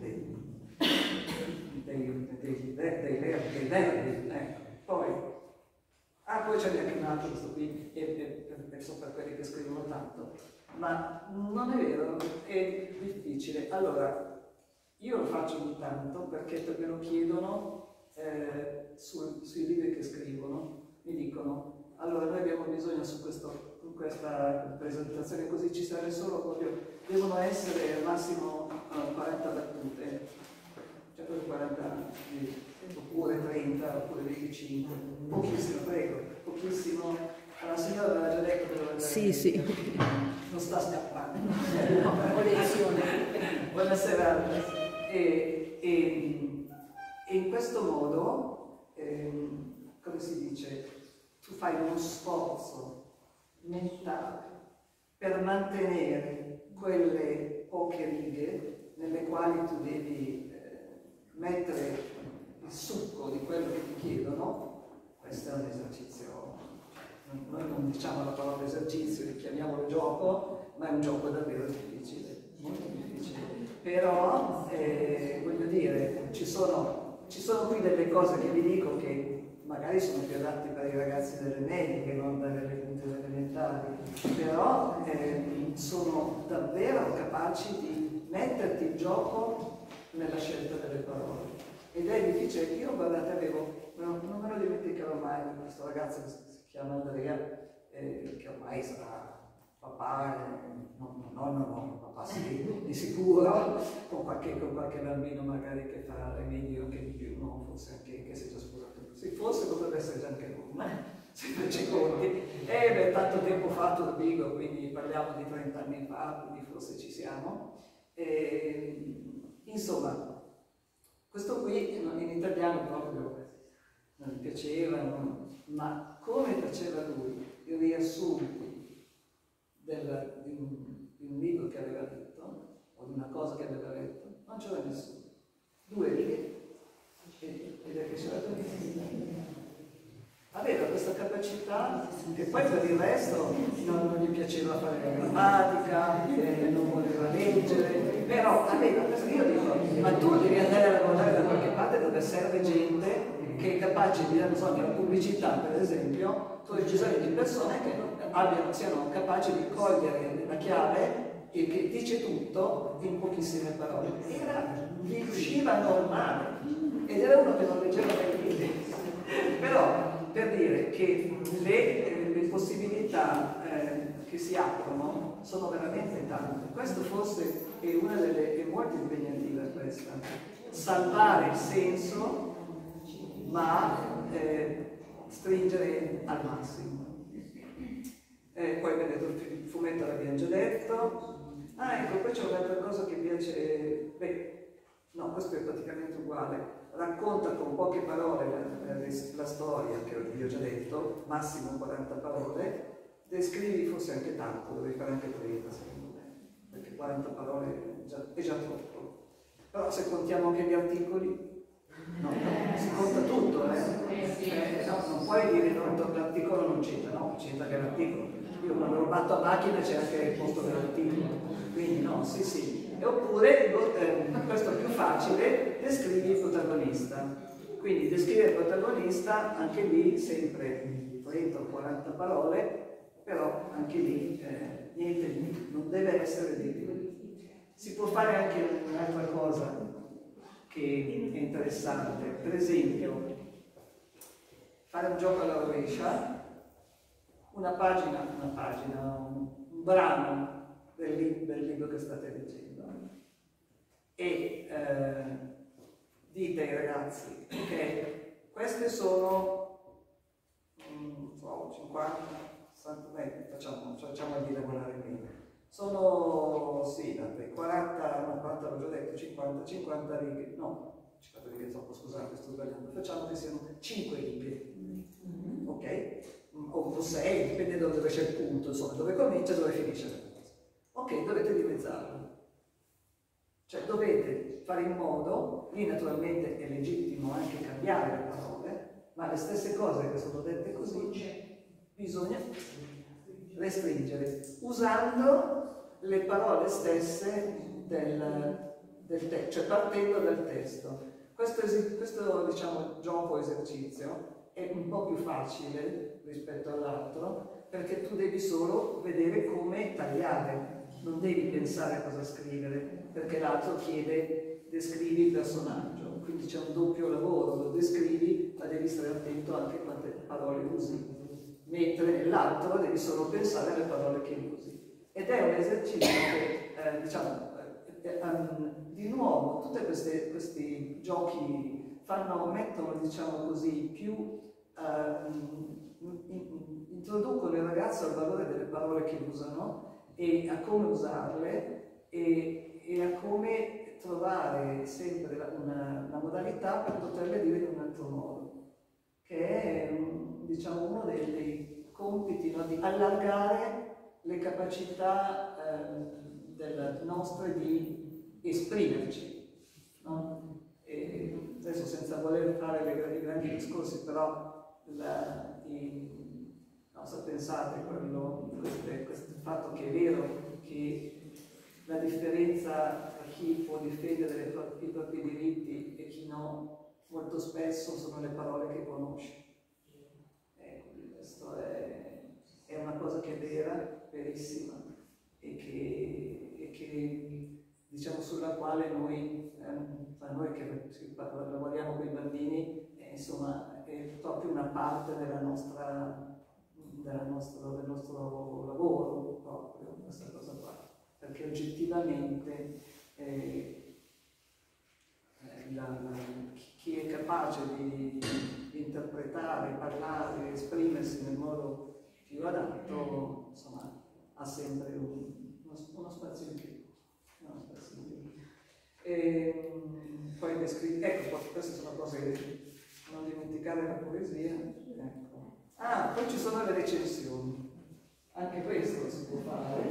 dei, dei, dei, dei verbi. Ecco. Poi, ah, poi c'è anche un altro, questo qui, è, è, è, è per quelli che scrivono tanto. ma non è vero, è difficile. Allora, io lo faccio ogni tanto perché me lo chiedono eh, su, sui libri che scrivono, mi dicono, allora noi abbiamo bisogno su questo, in questa presentazione così ci serve solo proprio, devono essere al massimo uh, quaranta battute, cioè proprio quaranta anni, oppure trenta, oppure venticinque, pochissimo, prego, pochissimo. La signora aveva già detto che doveva andare. Sì, sì. Non sta scappando. Ho lezione. Buonasera. E, e, e in questo modo, ehm, come si dice, tu fai uno sforzo mentale per mantenere quelle poche righe nelle quali tu devi eh, mettere il succo di quello che ti chiedono. Questo è un esercizio. Noi non diciamo la parola esercizio, chiamiamolo gioco, ma è un gioco davvero difficile, molto difficile. Però, eh, voglio dire, ci sono, ci sono qui delle cose che vi dico che magari sono più adatti per i ragazzi delle medie che non delle, delle elementari, però eh, sono davvero capaci di metterti in gioco nella scelta delle parole. Ed è difficile. Io, guardate, avevo, non, non me lo dimenticherò mai, questo ragazzo che si chiama Andrea, eh, che ormai sarà papà, eh, no, no, no, no, papà sì, di sicuro, con qualche, con qualche bambino magari che fa le medie o anche di più, no, forse anche che si è già sposato. Sì, forse potrebbe essere già anche lui, ma se facci conti. E beh, tanto tempo fa Turbigo, quindi parliamo di trenta anni fa, quindi forse ci siamo. E, insomma, questo qui in italiano proprio non mi piaceva, non, ma come faceva lui i riassunti del, di, un, di un libro che aveva letto, o di una cosa che aveva letto, non c'era nessuno. Due righe ed è piaciuto. Aveva questa capacità che poi per il resto non, non gli piaceva fare la grammatica, eh, non voleva leggere, però aveva questo. Io dico, ma tu devi andare a lavorare da qualche parte dove serve gente che è capace di, non so, nella pubblicità per esempio, tu hai bisogno di persone che abbiano, siano capaci di cogliere la chiave e che dice tutto in pochissime parole. Era, gli usciva normale ed era uno che non leggeva mai libri. Però per dire che le, le possibilità eh, che si aprono sono veramente tante. Questo forse è una delle, è molto impegnativa questa, salvare il senso ma eh, stringere al massimo. Eh, poi vedete il fumetto l'abbiamo già detto. Ah, ecco, poi c'è un'altra cosa che piace, beh, no, questo è praticamente uguale. Racconta con poche parole la, la, la storia, che vi ho già detto, massimo quaranta parole, descrivi forse anche tanto, dovevi fare anche trenta secondo me, perché quaranta parole è già, è già troppo. Però se contiamo anche gli articoli, no, no, si conta tutto, eh? Eh, no, non puoi dire no, l'articolo non c'entra, no, c'entra anche l'articolo. Io quando lo batto a macchina c'è anche il posto dell'articolo, quindi no, sì sì. E oppure, eh, questo è più facile, descrivi il protagonista. Quindi descrivere il protagonista, anche lì sempre trenta o quaranta parole, però anche lì eh, niente, non deve essere di più. Si può fare anche un'altra cosa che è interessante, per esempio fare un gioco alla rovescia, una pagina, una pagina, un, un brano del, li del libro che state leggendo e eh, dite ai ragazzi, ok, queste sono um, so, cinquanta, sessanta, beh, facciamo, facciamo di lavorare bene. Sono, sì, date, quaranta, no, quaranta l'ho già detto, cinquanta, cinquanta righe, no, cinquanta righe troppo, scusate, sto sbagliando, facciamo che siano cinque righe, ok? O sei, dipende da dove c'è il punto, insomma, dove comincia e dove finisce la cosa. Ok, dovete dimezzarlo. Cioè dovete fare in modo, lì naturalmente è legittimo anche cambiare le parole, ma le stesse cose che sono dette così bisogna restringere, usando le parole stesse del, del testo, cioè partendo dal testo. Questo, questo diciamo, gioco esercizio è un po' più facile rispetto all'altro, perché tu devi solo vedere come tagliare, non devi pensare a cosa scrivere, perché l'altro chiede descrivi il personaggio, quindi c'è un doppio lavoro, lo descrivi, ma devi stare attento anche a quante parole usi, mentre nell'altro devi solo pensare alle parole che usi. Ed è un esercizio che, eh, diciamo, eh, um, di nuovo, tutti questi giochi fanno, mettono, diciamo così, più, um, in, introducono il ragazzo al valore delle parole che usano e a come usarle e, e a come trovare sempre una, una modalità per poterle dire in un altro modo, che è, diciamo, uno dei, dei compiti, no, di allargare le capacità eh, del, nostre di esprimerci, no? E adesso, senza voler fare le, i grandi discorsi, però la, i, no, se pensate quello, questo, questo fatto che è vero che la differenza tra chi può difendere i propri, i propri diritti e chi no, molto spesso sono le parole che conosce. Eh, questo è, è una cosa che è vera, verissima, e che, e che diciamo sulla quale noi, eh, tra noi che lavoriamo con i bambini, eh, insomma, è proprio una parte della nostra, della nostra, del nostro lavoro, proprio questa cosa qua, perché oggettivamente eh, la, la, chi è capace di, di interpretare, parlare, esprimersi nel modo più adatto, insomma, ha sempre un, uno, uno spazio in più. Uno spazio in più. E, poi descri- ecco, queste sono cose, non dimenticare la poesia. Ecco. Ah, poi ci sono le recensioni. Anche questo si può fare,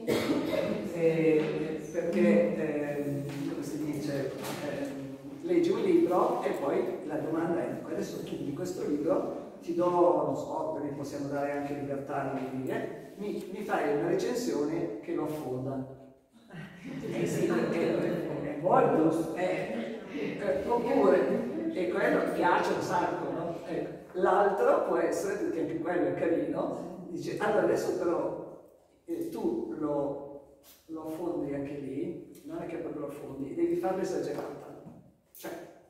eh, perché, eh, come si dice, eh, leggi un libro e poi la domanda è: adesso tu di questo libro ti do, non so, perché possiamo dare anche libertà di dire, mi, mi fai una recensione che lo affonda. Eh sì, perché è molto, eh, eh, oppure, e quello piace un sacco, no? Ecco. L'altro può essere, perché anche quello è carino, dice, allora adesso però eh, tu lo, lo affondi anche lì, non è che proprio lo affondi, devi farlo esagerata. Cioè,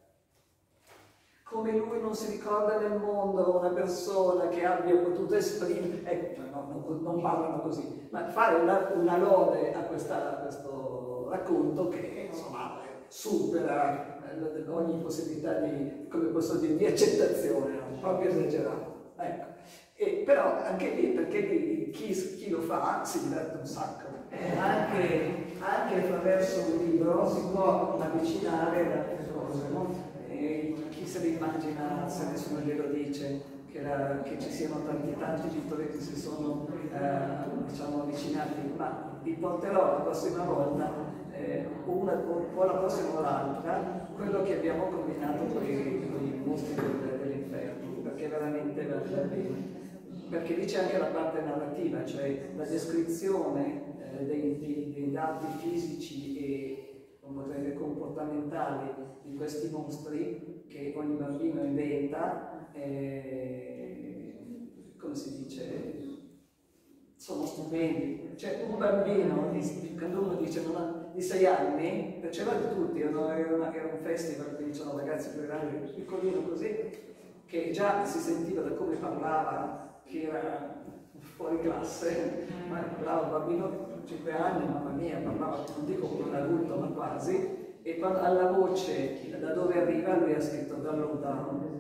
come lui non si ricorda nel mondo una persona che abbia potuto esprimere, ecco, no, no, non parlano così, ma fare una, una lode a, questa, a questo racconto che insomma supera ogni possibilità di, come posso dire, di accettazione, no? Proprio esagerato. Ecco. E, però anche lì, perché lì, chi, chi lo fa si diverte un sacco. Anche, anche attraverso un libro si può avvicinare ad altre cose, no? E chi se ne immagina, se nessuno glielo dice, che, la, che ci siano tanti tanti pittori che si sono eh, diciamo, avvicinati, ma vi porterò la prossima volta, eh, una, o la prossima o l'altra, quello che abbiamo combinato con i, con i mostri del, dell'inferno, perché veramente vale la pena. Perché lì c'è anche la parte narrativa, cioè la descrizione eh, dei, dei, dei dati fisici e comportamentali di questi mostri che ogni bambino inventa, eh, come si dice, sono stupendi. Cioè un bambino, di, quando uno dice non ha, di sei anni, c'era di tutti, era, una, era un festival, quindi c'erano ragazzi più grandi, piccolino così, che già si sentiva da come parlava che era fuori classe, ma parlava un bambino di cinque anni, mamma mia, parlava, non dico come un adulto, ma quasi, e quando, alla voce da dove arriva lui ha scritto da lontano.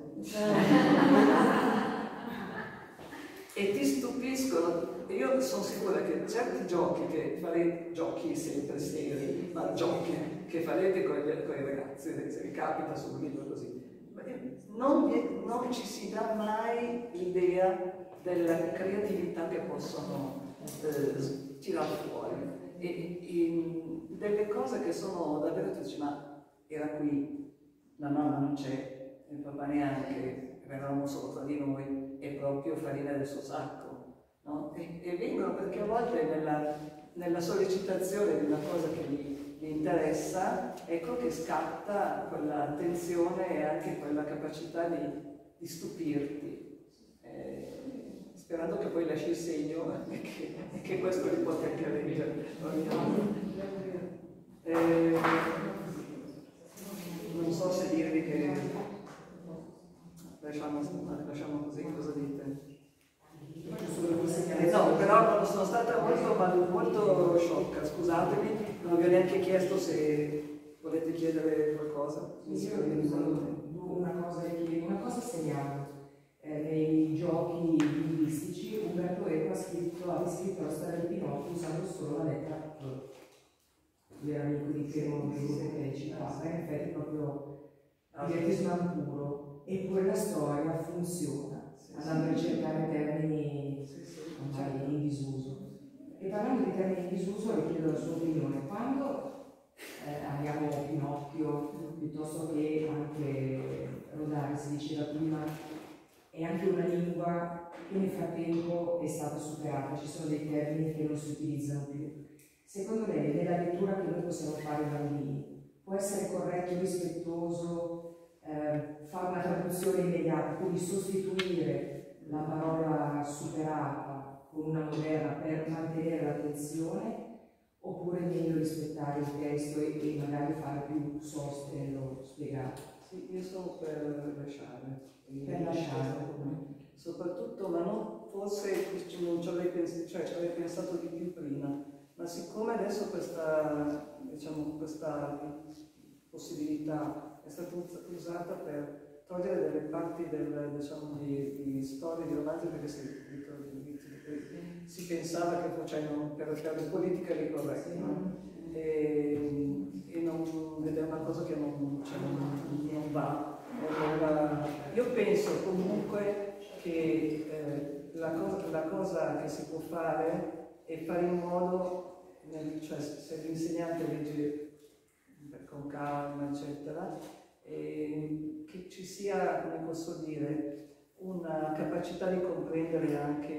E ti stupiscono. Io sono sicura che certi giochi che farete, giochi sempre seri, ma giochi che farete con, gli, con i ragazzi, se vi capita su un libro così, non, non ci si dà mai l'idea della creatività che possono eh, tirare fuori. E, e, delle cose che sono davvero, tu dici, ma era qui, la mamma non c'è, il papà neanche, eravamo solo tra di noi, è proprio farina del suo sacco, no? E, e vengono perché a volte nella, nella sollecitazione di una cosa che gli, gli interessa, ecco che scatta quella attenzione e anche quella capacità di, di stupirti. Eh, sperando che poi lasci il segno e che, e che questo li porti anche a leggere. Eh, non so se dirvi che lasciamo, lasciamo così, cosa dite? Eh, no, però sono stata molto, molto sciocca, scusatemi, non vi ho neanche chiesto se volete chiedere qualcosa. Una cosa che chiedo, una cosa segnalo. Eh, nei giochi linguistici Umberto Eco ha scritto, ha descritto la storia di Pinocchio usando solo la lettera P. Era amico di Piero che citava, in effetti proprio divertismo puro, eppure la storia funziona, sì, andando a ricercare termini sì, sì, certo. in disuso. E parlando di termini in disuso, vi chiedo la sua opinione. Quando eh, abbiamo Pinocchio, piuttosto che anche Rodari, si diceva prima, è anche una lingua che nel frattempo è stata superata, ci sono dei termini che non si utilizzano più. Secondo lei, nella lettura che noi possiamo fare ai bambini, può essere corretto, rispettoso, eh, fare una traduzione immediata, quindi sostituire la parola superata con una moderna per mantenere l'attenzione, oppure è meglio rispettare il testo e, e magari fare più soste nello spiegare? Sì, io sono per lasciare. Per lasciare. Soprattutto, ma non forse non ci avrei pensato, cioè ci avrei pensato di più prima. Ma siccome adesso questa, diciamo, questa possibilità è stata usata per togliere delle parti del, diciamo, di, di storie, di romanzi, perché si, si pensava che facevano per le politiche corrette, no? e, e, non, ed è una cosa che non, cioè, non, non va. Allora, io penso comunque che eh, la, cosa, la cosa che si può fare e fare in modo, cioè se l'insegnante legge con calma, eccetera, e che ci sia, come posso dire, una capacità di comprendere anche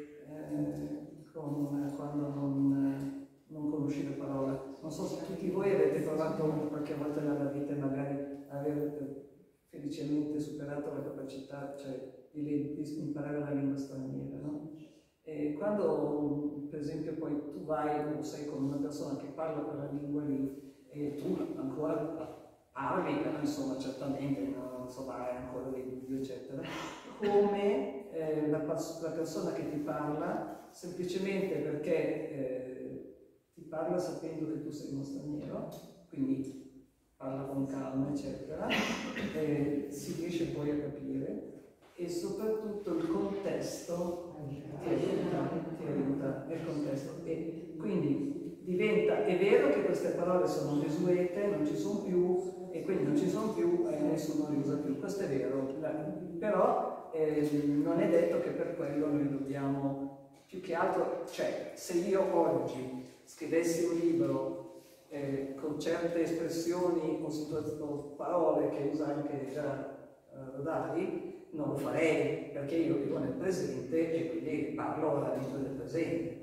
eh, con, quando non, non conosci la parola. Non so se tutti voi avete provato qualche volta nella vita magari avere felicemente superato la capacità, cioè, di, di imparare la lingua straniera, no? E quando, per esempio, poi tu vai o sei con una persona che parla quella lingua lì e tu ancora parli, però insomma certamente non so, vai ancora dei dubbi, eccetera, come eh, la, la persona che ti parla, semplicemente perché eh, ti parla sapendo che tu sei uno straniero, quindi parla con calma, eccetera, eh, si riesce poi a capire. E soprattutto il contesto ti aiuta, ti aiuta nel contesto. E quindi diventa, è vero che queste parole sono desuete, non ci sono più, e quindi non ci sono più e nessuno le usa più, questo è vero, però eh, non è detto che per quello noi dobbiamo, più che altro, cioè se io oggi scrivessi un libro eh, con certe espressioni o, o parole che usa anche già eh, Rodari, non lo farei perché io vivo nel presente e quindi parlo la lingua del presente.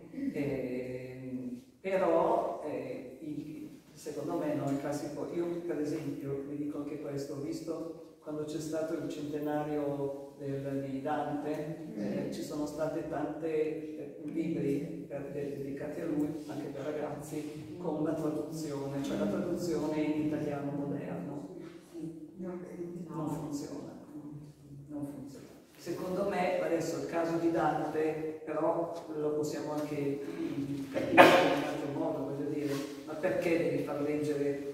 Eh, però eh, il, secondo me non è classico. Io per esempio vi dico anche questo, ho visto quando c'è stato il centenario del, di Dante, eh, ci sono state tante eh, libri per, dedicati a lui, anche per ragazzi, con la traduzione, cioè la traduzione in italiano moderno. Non funziona. Non funziona. Secondo me, adesso il caso di Dante, però lo possiamo anche capire in un altro modo, voglio dire, ma perché devi far leggere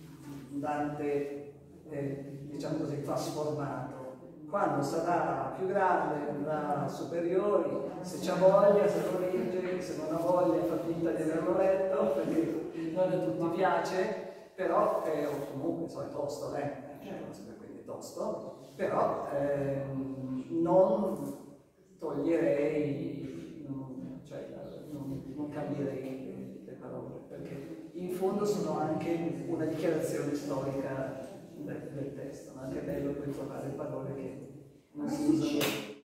Dante, eh, diciamo così, trasformato? Quando sarà più grande, andrà a superiori, se c'ha voglia, se lo legge, se non ha voglia fa finta di averlo letto, perché non a tutti piace, però, eh, o comunque, so, è tosto, eh, quindi è tosto. Però ehm, non toglierei, non, cioè, non, non cambierei le parole, perché in fondo sono anche una dichiarazione storica del, del testo, ma anche è bello poi trovare parole che non si usano.